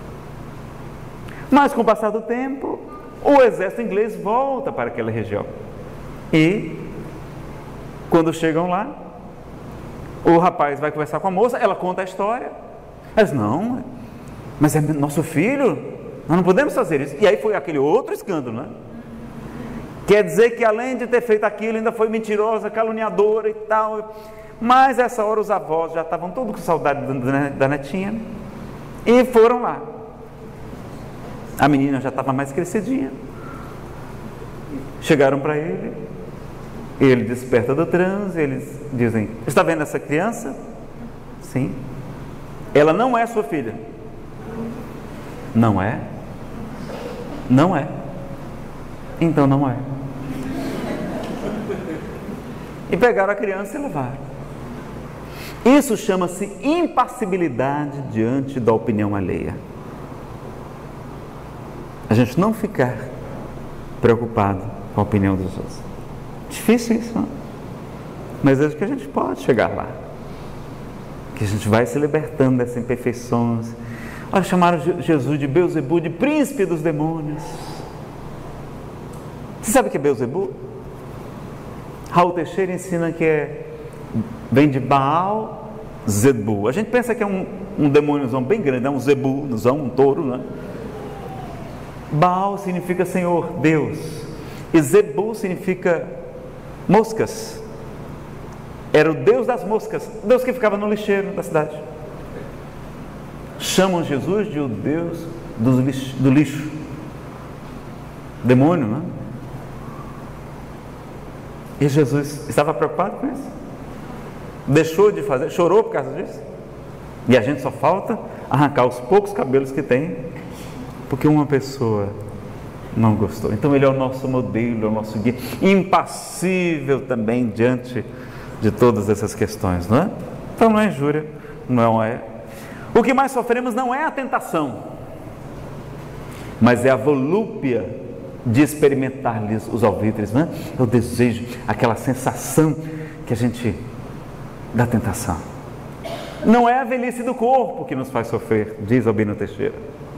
Mas com o passar do tempo, o exército inglês volta para aquela região. E quando chegam lá, o rapaz vai conversar com a moça, ela conta a história. Ela diz, não, mas é nosso filho, nós não podemos fazer isso. E aí foi aquele outro escândalo, né? Quer dizer que além de ter feito aquilo, ainda foi mentirosa, caluniadora e tal. Mas essa hora os avós já estavam todos com saudade da netinha e foram lá. A menina já estava mais crescidinha. Chegaram para ele, ele desperta do transe, eles dizem, está vendo essa criança? Sim. Ela não é sua filha. Não é? Não é. Então não é. E pegaram a criança e levaram. Isso chama-se impassibilidade diante da opinião alheia. A gente não ficar preocupado com a opinião dos outros. Difícil isso, não? Mas acho que a gente pode chegar lá. Que a gente vai se libertando dessas imperfeições. Olha, chamaram Jesus de Beelzebul, de príncipe dos demônios. Você sabe o que é Beelzebul? Raul Teixeira ensina que é, vem de Baal Zebul. A gente pensa que é um, um demôniozão bem grande, é um zebuzão, um touro, né? Baal significa Senhor, Deus, e Zebul significa moscas. Era o Deus das moscas, Deus que ficava no lixeiro da cidade. Chamam Jesus de o Deus do lixo, do lixo. Demônio, não é? E Jesus estava preocupado com isso. Deixou de fazer, chorou por causa disso. E a gente só falta arrancar os poucos cabelos que tem, porque uma pessoa não gostou. Então ele é o nosso modelo, é o nosso guia, impassível também diante de todas essas questões, não é? Então não é injúria, não é. O que mais sofremos não é a tentação, mas é a volúpia de experimentar-lhes os alvitres, não é? É o desejo, aquela sensação que a gente da tentação. Não é a velhice do corpo que nos faz sofrer, diz Albino Teixeira.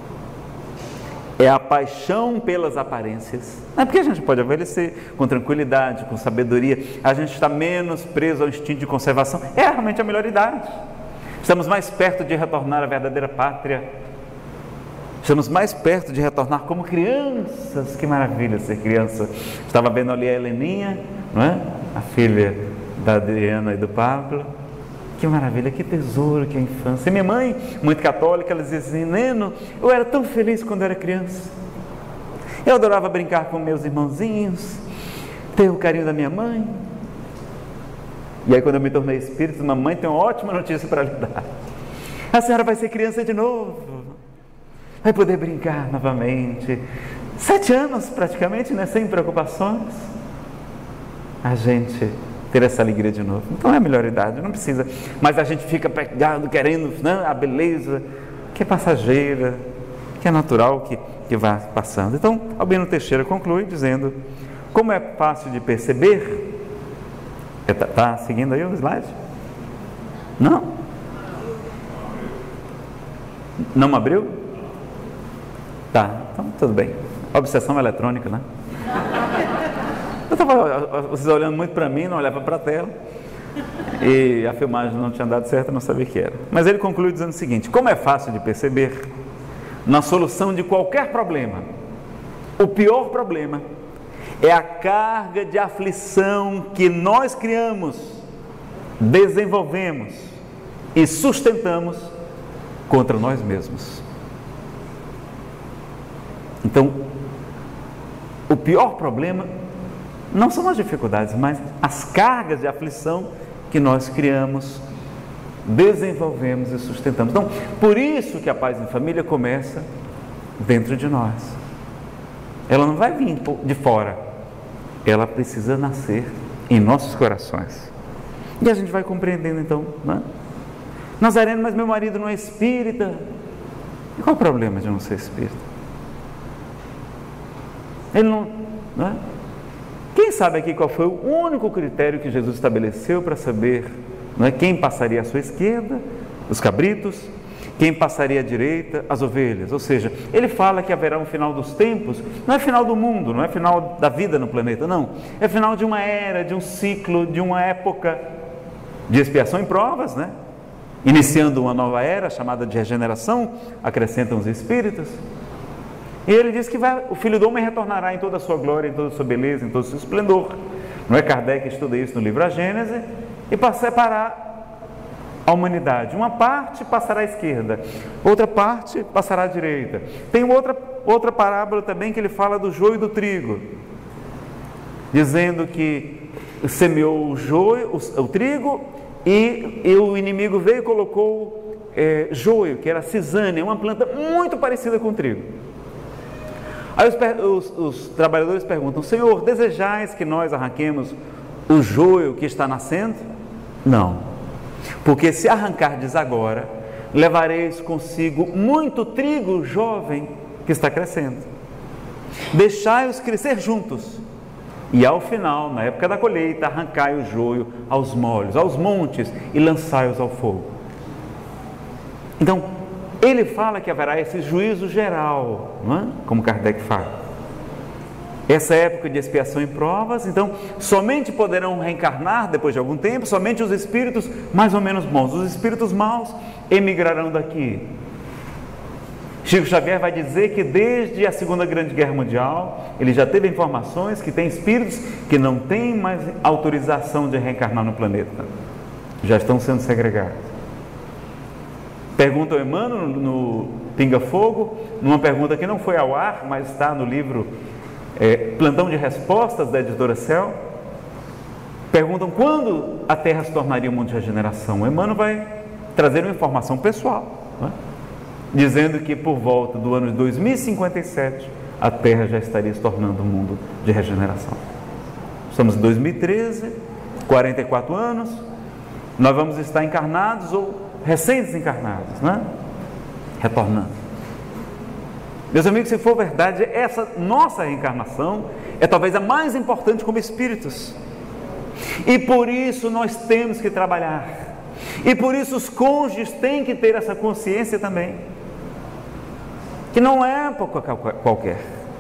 É a paixão pelas aparências. Não é porque a gente pode envelhecer com tranquilidade, com sabedoria, a gente está menos preso ao instinto de conservação. É realmente a melhor idade. Estamos mais perto de retornar à verdadeira pátria. Estamos mais perto de retornar como crianças. Que maravilha ser criança. Estava vendo ali a Heleninha, não é? A filha da Adriana e do Pablo. Que maravilha, que tesouro que é a infância. E minha mãe, muito católica, ela dizia assim, Neno, eu era tão feliz quando eu era criança. Eu adorava brincar com meus irmãozinhos, ter o carinho da minha mãe. E aí quando eu me tornei espírita, mamãe tem uma ótima notícia para lhe dar. A senhora vai ser criança de novo. Vai poder brincar novamente. Sete anos praticamente, né? Sem preocupações. A gente ter essa alegria de novo. Então é a melhor idade, não precisa. Mas a gente fica pegado, querendo, né, a beleza que é passageira, que é natural, que, que vai passando. Então, Albino Teixeira conclui dizendo, como é fácil de perceber, está tá seguindo aí o slide? Não? Não abriu? Tá, então tudo bem. Obsessão eletrônica, né? Eu estava, vocês olhando muito para mim, não olhava para a tela. E a filmagem não tinha dado certo, eu não sabia o que era. Mas ele conclui dizendo o seguinte: como é fácil de perceber, na solução de qualquer problema, o pior problema é a carga de aflição que nós criamos, desenvolvemos e sustentamos contra nós mesmos. Então, o pior problema não são as dificuldades, mas as cargas de aflição que nós criamos, desenvolvemos e sustentamos. Então, por isso que a paz em família começa dentro de nós. Ela não vai vir de fora, ela precisa nascer em nossos corações. E a gente vai compreendendo então, né? Nazareno, mas meu marido não é espírita. E qual o problema de não ser espírita? Ele não, não é? Quem sabe aqui qual foi o único critério que Jesus estabeleceu para saber, não é, quem passaria à sua esquerda? Os cabritos. Quem passaria à direita? As ovelhas. Ou seja, ele fala que haverá um final dos tempos. Não é final do mundo, não é final da vida no planeta, não. É final de uma era, de um ciclo, de uma época de expiação e provas, né? Iniciando uma nova era chamada de regeneração, acrescentam os espíritos. E ele diz que vai, o Filho do Homem retornará em toda a sua glória, em toda a sua beleza, em todo o seu esplendor. Não é? Kardec estuda isso no livro A Gênese, e para separar a humanidade. Uma parte passará à esquerda, outra parte passará à direita. Tem outra, outra parábola também que ele fala do joio e do trigo, dizendo que semeou o joio, o, o trigo, e, e o inimigo veio e colocou é, joio, que era cisânia, uma planta muito parecida com o trigo. Aí os, os, os trabalhadores perguntam: Senhor, desejais que nós arranquemos o joio que está nascendo? Não, porque se arrancardes agora, levareis consigo muito trigo jovem que está crescendo. Deixai-os crescer juntos, e ao final, na época da colheita, arrancai o joio aos molhos, aos montes, e lançai-os ao fogo. Então, ele fala que haverá esse juízo geral, não é? Como Kardec fala. Essa época de expiação e provas, então, somente poderão reencarnar depois de algum tempo, somente os espíritos mais ou menos bons. Os espíritos maus emigrarão daqui. Chico Xavier vai dizer que desde a Segunda Grande Guerra Mundial, ele já teve informações que tem espíritos que não têm mais autorização de reencarnar no planeta. Já estão sendo segregados. Pergunta ao Emmanuel no Pinga Fogo, numa pergunta que não foi ao ar, mas está no livro é, Plantão de Respostas da editora Céu. Perguntam quando a Terra se tornaria um mundo de regeneração. O Emmanuel vai trazer uma informação pessoal, não é? Dizendo que por volta do ano de dois mil e cinquenta e sete a Terra já estaria se tornando um mundo de regeneração. Estamos em dois mil e treze, quarenta e quatro anos, nós vamos estar encarnados ou recém-desencarnados, né? Retornando. Meus amigos, se for verdade, essa nossa reencarnação é talvez a mais importante como espíritos, e por isso nós temos que trabalhar, e por isso os cônjuges têm que ter essa consciência também, que não é qualquer,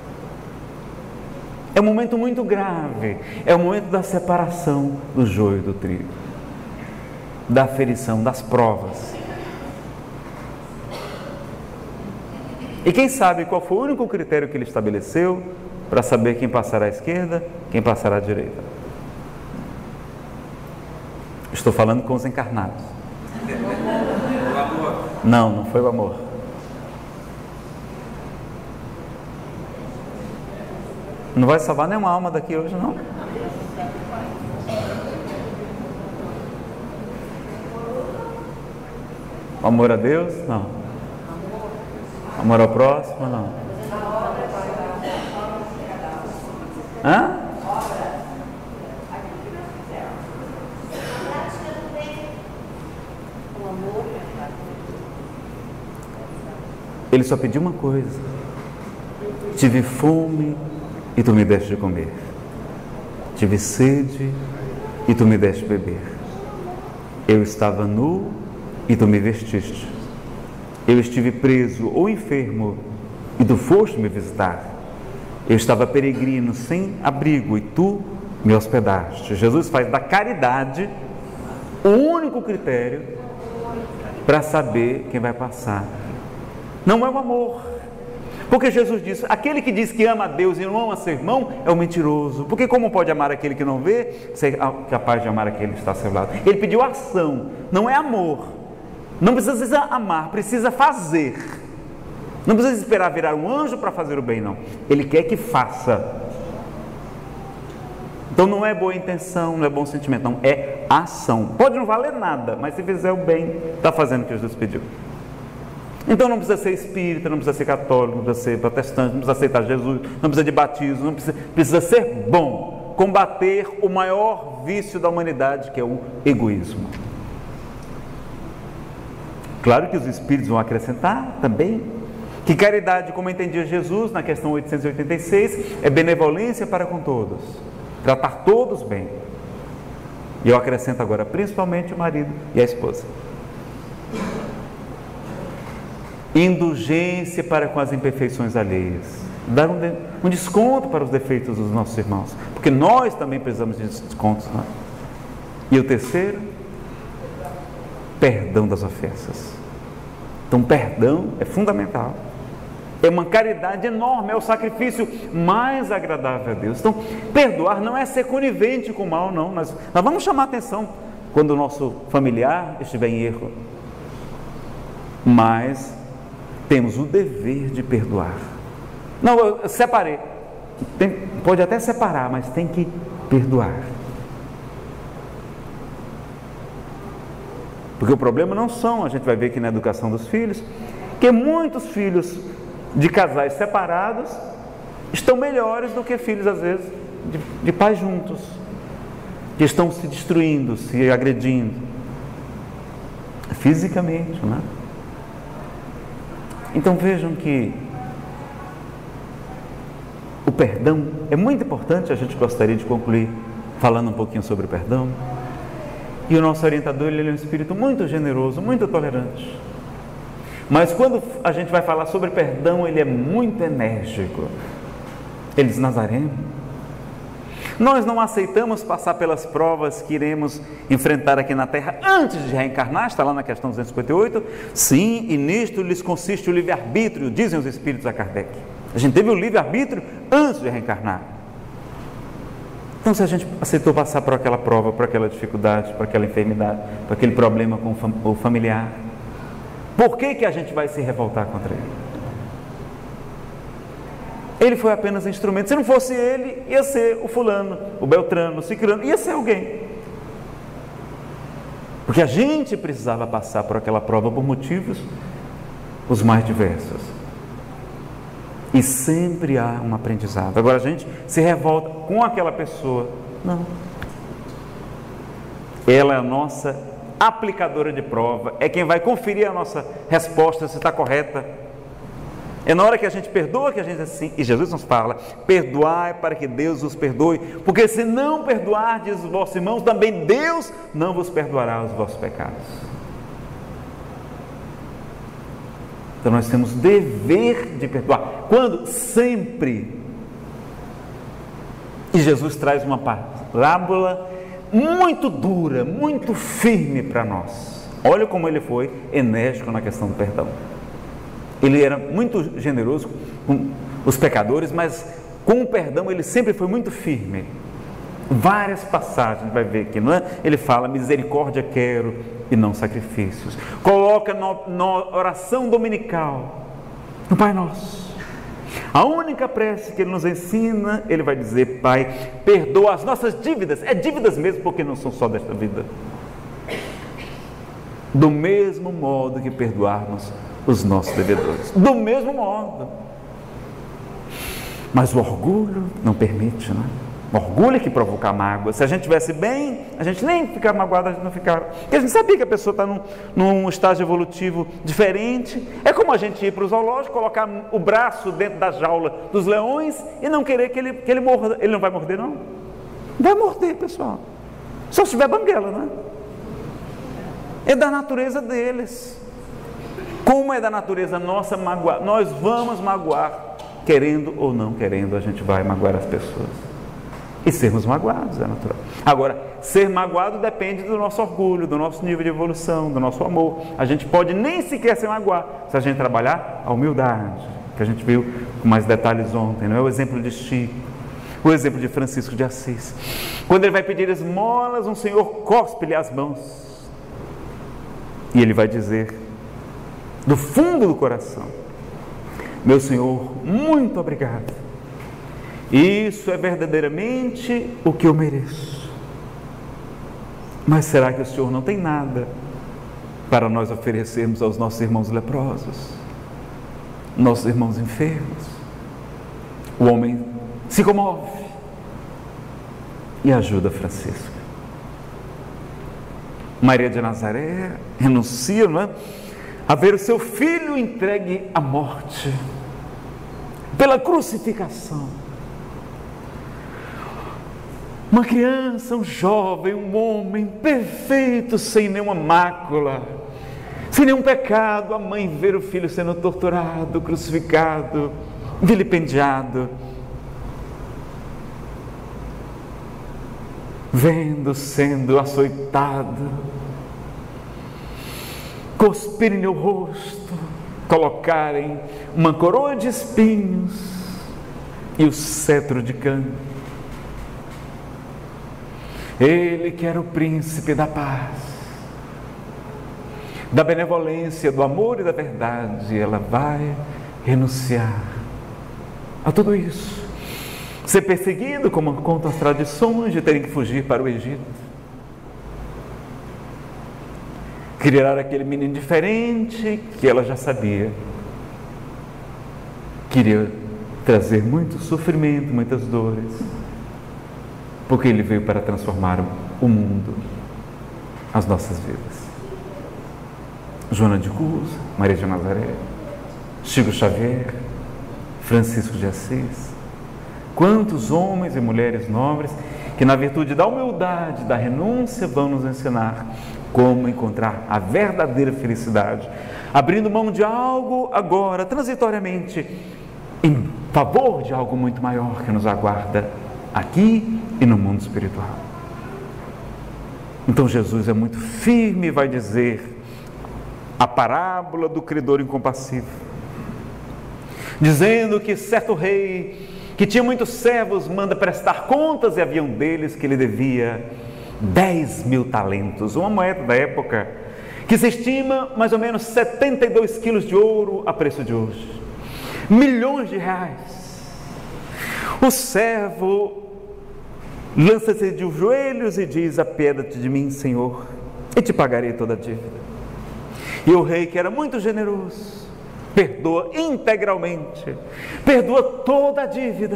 é um momento muito grave, é o momento da separação do joio do trigo, da aferição, das provas. E quem sabe qual foi o único critério que ele estabeleceu para saber quem passará à esquerda, quem passará à direita? Estou falando com os encarnados. O amor. Não, não foi o amor. Não vai salvar nenhuma alma daqui hoje, não. Amor a Deus? Não. Amor ao próximo? Não. Hã? Ele só pediu uma coisa: tive fome e tu me deste de comer, tive sede e tu me deste de beber, eu estava nu e tu me vestiste, Eu estive preso ou enfermo, e tu foste me visitar. Eu estava peregrino, sem abrigo, e tu me hospedaste. Jesus faz da caridade o único critério para saber quem vai passar. Não é o amor. Porque Jesus disse, aquele que diz que ama a Deus e não ama seu irmão é um mentiroso. Porque como pode amar aquele que não vê, ser capaz de amar aquele que está ao seu lado? Ele pediu ação, não é amor. Não precisa amar, precisa fazer. Não precisa esperar virar um anjo para fazer o bem, não. Ele quer que faça. Então não é boa intenção, não é bom sentimento, não. É ação. Pode não valer nada, mas se fizer o bem, está fazendo o que Jesus pediu. Então não precisa ser espírita, não precisa ser católico, não precisa ser protestante, não precisa aceitar Jesus, não precisa de batismo, não precisa, precisa ser bom, combater o maior vício da humanidade, que é o egoísmo. Claro que os espíritos vão acrescentar também que caridade, como entendia Jesus na questão oitocentos e oitenta e seis, é benevolência para com todos, tratar todos bem. E eu acrescento agora, principalmente o marido e a esposa. Indulgência para com as imperfeições alheias, dar um, de, um desconto para os defeitos dos nossos irmãos, porque nós também precisamos de descontos, não é? E o terceiro, perdão das ofensas. Então perdão é fundamental, é uma caridade enorme, é o sacrifício mais agradável a Deus. Então perdoar não é ser conivente com o mal, não. Nós, nós vamos chamar atenção quando o nosso familiar estiver em erro, mas temos o dever de perdoar. Não, eu separei. Tem, pode até separar, mas tem que perdoar. Porque o problema não são, a gente vai ver aqui na educação dos filhos, que muitos filhos de casais separados estão melhores do que filhos, às vezes, de, de pais juntos, que estão se destruindo, se agredindo, fisicamente, não é? Então vejam que o perdão é muito importante. A gente gostaria de concluir falando um pouquinho sobre o perdão. E o nosso orientador, ele é um espírito muito generoso, muito tolerante. Mas quando a gente vai falar sobre perdão, ele é muito enérgico. Ele diz, Nazareno, nós não aceitamos passar pelas provas que iremos enfrentar aqui na Terra antes de reencarnar, está lá na questão duzentos e cinquenta e oito. Sim, e nisto lhes consiste o livre-arbítrio, dizem os espíritos a Kardec. A gente teve o livre-arbítrio antes de reencarnar. Então, se a gente aceitou passar por aquela prova, por aquela dificuldade, por aquela enfermidade, por aquele problema com o familiar, por que que a gente vai se revoltar contra ele? Ele foi apenas instrumento. Se não fosse ele, ia ser o fulano, o beltrano, o ciclano, ia ser alguém. Porque a gente precisava passar por aquela prova por motivos os mais diversos. E sempre há um aprendizado. Agora a gente se revolta com aquela pessoa. Não. Ela é a nossa aplicadora de prova, é quem vai conferir a nossa resposta se está correta. É na hora que a gente perdoa que a gente é assim, e Jesus nos fala, perdoai para que Deus os perdoe, porque se não perdoardes os vossos irmãos, também Deus não vos perdoará os vossos pecados. Então nós temos dever de perdoar. Quando? Sempre. E Jesus traz uma parábola muito dura, muito firme para nós. Olha como ele foi enérgico na questão do perdão. Ele era muito generoso com os pecadores, mas com o perdão ele sempre foi muito firme. Várias passagens, vai ver aqui, não é? Ele fala, misericórdia quero e não sacrifícios. Coloca na oração dominical, no Pai Nosso. A única prece que ele nos ensina, ele vai dizer, Pai, perdoa as nossas dívidas. É dívidas mesmo, porque não são só desta vida. Do mesmo modo que perdoarmos os nossos devedores, do mesmo modo. Mas o orgulho não permite, não é? O orgulho é que provoca a mágoa. Se a gente estivesse bem, a gente nem ficar magoado, a gente não ficar. Porque a gente sabia que a pessoa está num, num estágio evolutivo diferente. É como a gente ir para o zoológico, colocar o braço dentro da jaula dos leões e não querer que ele, que ele morda. Ele não vai morder, não? Vai morder, pessoal. Só se tiver banguela, não é? É da natureza deles. Como é da natureza nossa magoar, nós vamos magoar, querendo ou não querendo, a gente vai magoar as pessoas. E sermos magoados é natural. Agora, ser magoado depende do nosso orgulho, do nosso nível de evolução, do nosso amor. A gente pode nem sequer se magoar se a gente trabalhar a humildade, que a gente viu com mais detalhes ontem, não é? O exemplo de Chico, o exemplo de Francisco de Assis. Quando ele vai pedir esmolas, um senhor cospe-lhe as mãos. E ele vai dizer, do fundo do coração: meu Senhor, muito obrigado. Isso é verdadeiramente o que eu mereço. Mas será que o Senhor não tem nada para nós oferecermos aos nossos irmãos leprosos, nossos irmãos enfermos? O homem se comove e ajuda Francisco. Maria de Nazaré renuncia, não é? A ver o seu filho entregue à morte pela crucificação. Uma criança, um jovem, um homem perfeito, sem nenhuma mácula, sem nenhum pecado, a mãe ver o filho sendo torturado, crucificado, vilipendiado, vendo sendo açoitado, cuspirem o rosto, colocarem uma coroa de espinhos e o cetro de canto. Ele que era o príncipe da paz, da benevolência, do amor e da verdade, ela vai renunciar a tudo isso, ser perseguido, como contam as tradições, de terem que fugir para o Egito, criar aquele menino diferente que ela já sabia, queria trazer muito sofrimento, muitas dores, porque ele veio para transformar o mundo, as nossas vidas. Joana de Cusa, Maria de Nazaré, Chico Xavier, Francisco de Assis, quantos homens e mulheres nobres que, na virtude da humildade, da renúncia, vão nos ensinar como encontrar a verdadeira felicidade, abrindo mão de algo agora, transitoriamente, em favor de algo muito maior que nos aguarda aqui e no mundo espiritual. Então Jesus é muito firme e vai dizer a parábola do credor incompassivo, dizendo que certo rei, que tinha muitos servos, manda prestar contas, e havia um deles que lhe devia dez mil talentos, uma moeda da época, que se estima mais ou menos setenta e dois quilos de ouro a preço de hoje, milhões de reais. O servo lança-se de joelhos e diz: apieda-te de mim, Senhor, e te pagarei toda a dívida. E o rei, que era muito generoso, perdoa integralmente, perdoa toda a dívida.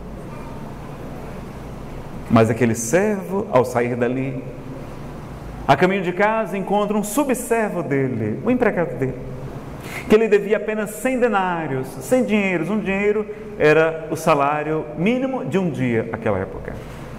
Mas aquele servo, ao sair dali, a caminho de casa, encontra um subservo dele, um empregado dele, que ele devia apenas cem denários, cem dinheiros. Um dinheiro era o salário mínimo de um dia naquela época.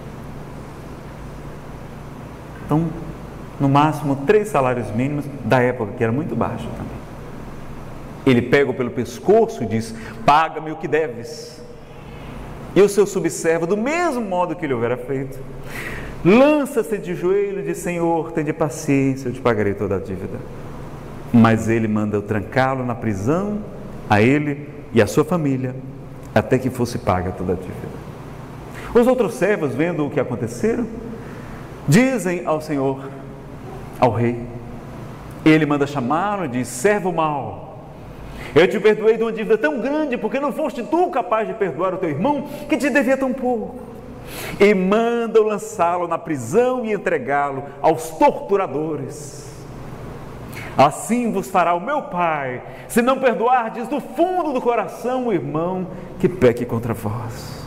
Então, no máximo, três salários mínimos da época, que era muito baixo também. Ele pega-o pelo pescoço e diz: paga-me o que deves. E o seu subservo, do mesmo modo que ele houvera feito, lança-se de joelho e diz: Senhor, tende paciência, eu te pagarei toda a dívida. Mas ele manda trancá-lo na prisão, a ele e a sua família, até que fosse paga toda a dívida. Os outros servos, vendo o que aconteceu, dizem ao Senhor, ao rei, ele manda chamá-lo e diz: servo mau, eu te perdoei de uma dívida tão grande, porque não foste tu capaz de perdoar o teu irmão, que te devia tão pouco. E manda lançá-lo na prisão e entregá-lo aos torturadores. Assim vos fará o meu Pai, se não perdoardes do fundo do coração o irmão que peque contra vós.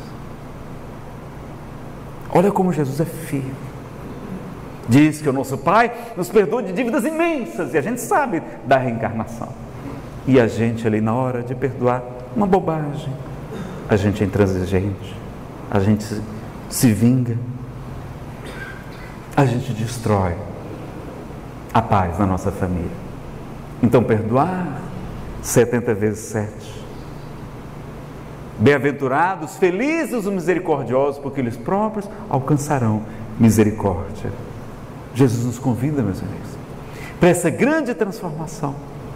Olha como Jesus é firme. Diz que o nosso Pai nos perdoa de dívidas imensas, e a gente sabe da reencarnação. E a gente ali, na hora de perdoar uma bobagem, a gente é intransigente, a gente se, se vinga, a gente destrói a paz na nossa família. Então perdoar setenta vezes sete. Bem-aventurados, felizes os misericordiosos, porque eles próprios alcançarão misericórdia. Jesus nos convida, meus amigos, para essa grande transformação.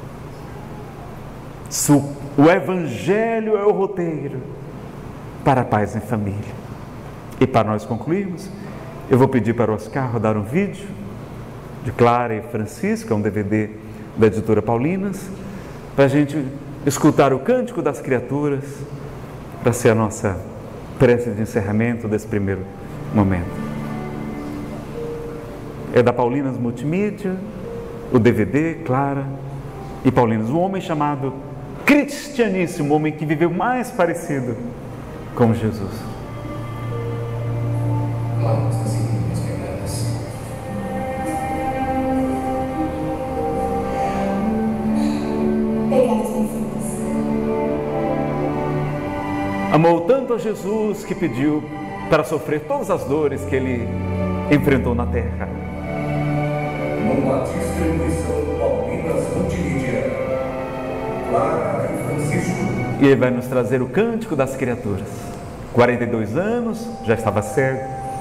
O Evangelho é o roteiro para a paz em família. E para nós concluirmos, eu vou pedir para o Oscar rodar um vídeo de Clara e Francisco, é um D V D da editora Paulinas, para a gente escutar o Cântico das Criaturas, para ser a nossa prece de encerramento desse primeiro momento. É da Paulinas Multimídia, o D V D, Clara e Paulinas. Um homem chamado Cristianíssimo, o homem que viveu mais parecido com Jesus. Vamos a seguir minhas pegadas. Pegadas bem feitas. Amou tanto a Jesus que pediu para sofrer todas as dores que ele enfrentou na terra. Numa distribuição Paulinas Multimídia, Clara e Francisco. E ele vai nos trazer o Cântico das Criaturas. quarenta e dois anos, já estava cego,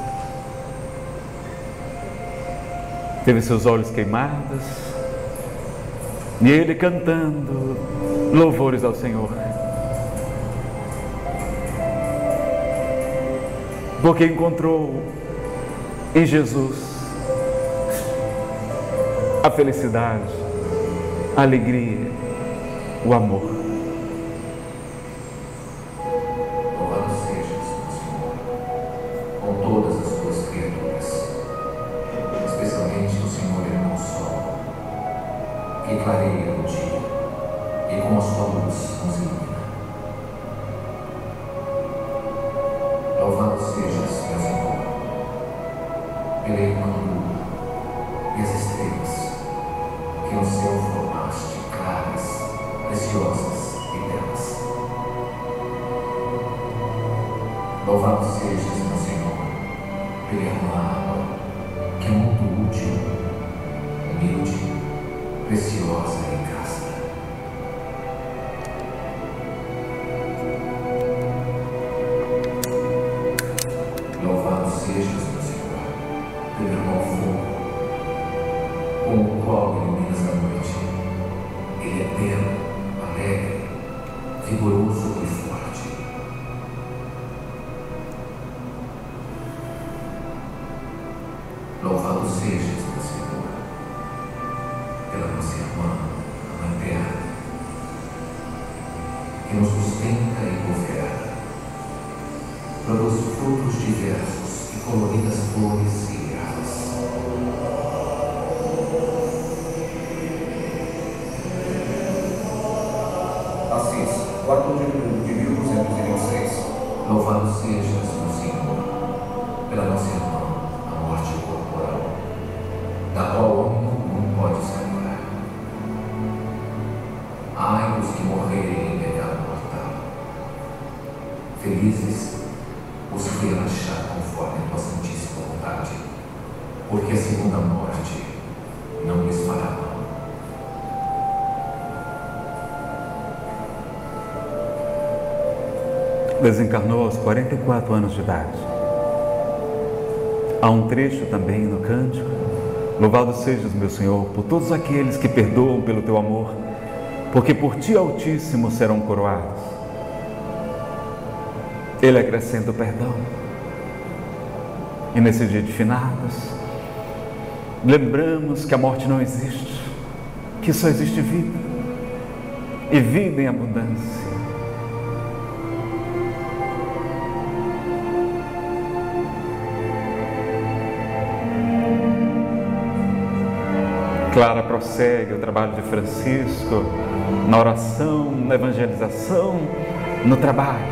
teve seus olhos queimados, e ele cantando louvores ao Senhor. Porque encontrou em Jesus a felicidade, a alegria, o amor. Louvado sejas, meu Senhor, com todas as tuas criaturas, especialmente o Senhor irmão Sol, que clareia o dia e com a sua luz nos ilumina. Louvado sejas, meu Senhor, pela irmã lua e as estrelas que no céu formaste claras, preciosas e belas. Louvado sejas, meu Senhor, pela irmã água, que é muito útil, humilde, preciosa e casta. Louvado sejas, meu Senhor, pelo irmão fogo, com o qual iluminas a noite. Ele é belo, alegre, vigoroso e forte. Louvado sejas, meu Senhor, pela nossa irmã, a Mãe Terra, que nos sustenta e governa, produz frutos diversos e coloridas flores e graças. Assis, quatro de outubro de mil duzentos e vinte e seis. Louvado sejas, meu Senhor, pela nossa irmã, a morte corporal, da qual o homem não pode escapar. Ai dos que morrerem em pecado mortal. Felizes os que relaxar conforme a tua santíssima vontade, porque a segunda morte não lhes fará mal. Desencarnou aos quarenta e quatro anos de idade. Há um trecho também no Cântico: louvado sejas, meu Senhor, por todos aqueles que perdoam pelo teu amor, porque por ti Altíssimo serão coroados. Ele acrescenta o perdão. E nesse dia de finados, lembramos que a morte não existe, que só existe vida, e vida em abundância. Clara prossegue o trabalho de Francisco na oração, na evangelização, no trabalho,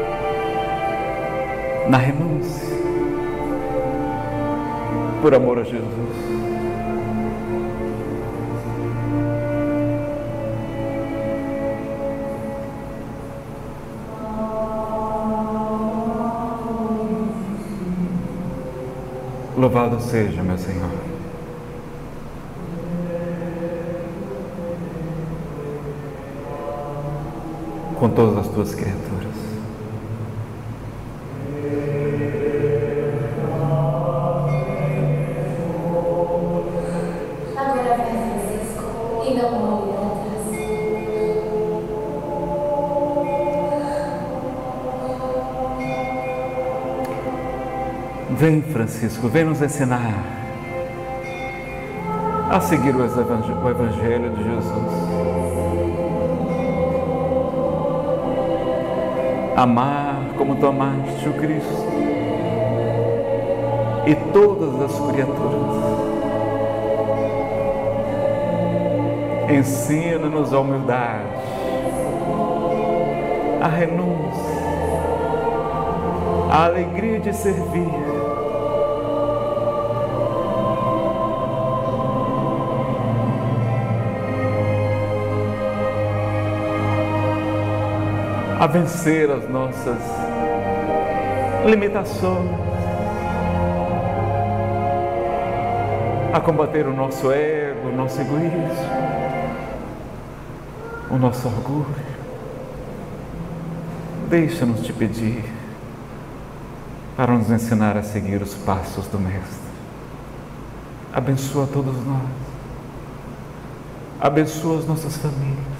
na renúncia, por amor a Jesus. Louvado seja, meu Senhor. com todas as tuas criaturas. Agora vem, Francisco, e não olhe para trás. Vem, Francisco, vem nos ensinar a seguir o Evangelho, o Evangelho de Jesus. Amar como tu amaste o Cristo e todas as criaturas. Ensina-nos a humildade, a renúncia, a alegria de servir. A vencer as nossas limitações, a combater o nosso ego, o nosso egoísmo, o nosso orgulho. Deixa-nos te pedir para nos ensinar a seguir os passos do Mestre. Abençoa todos nós, abençoa as nossas famílias.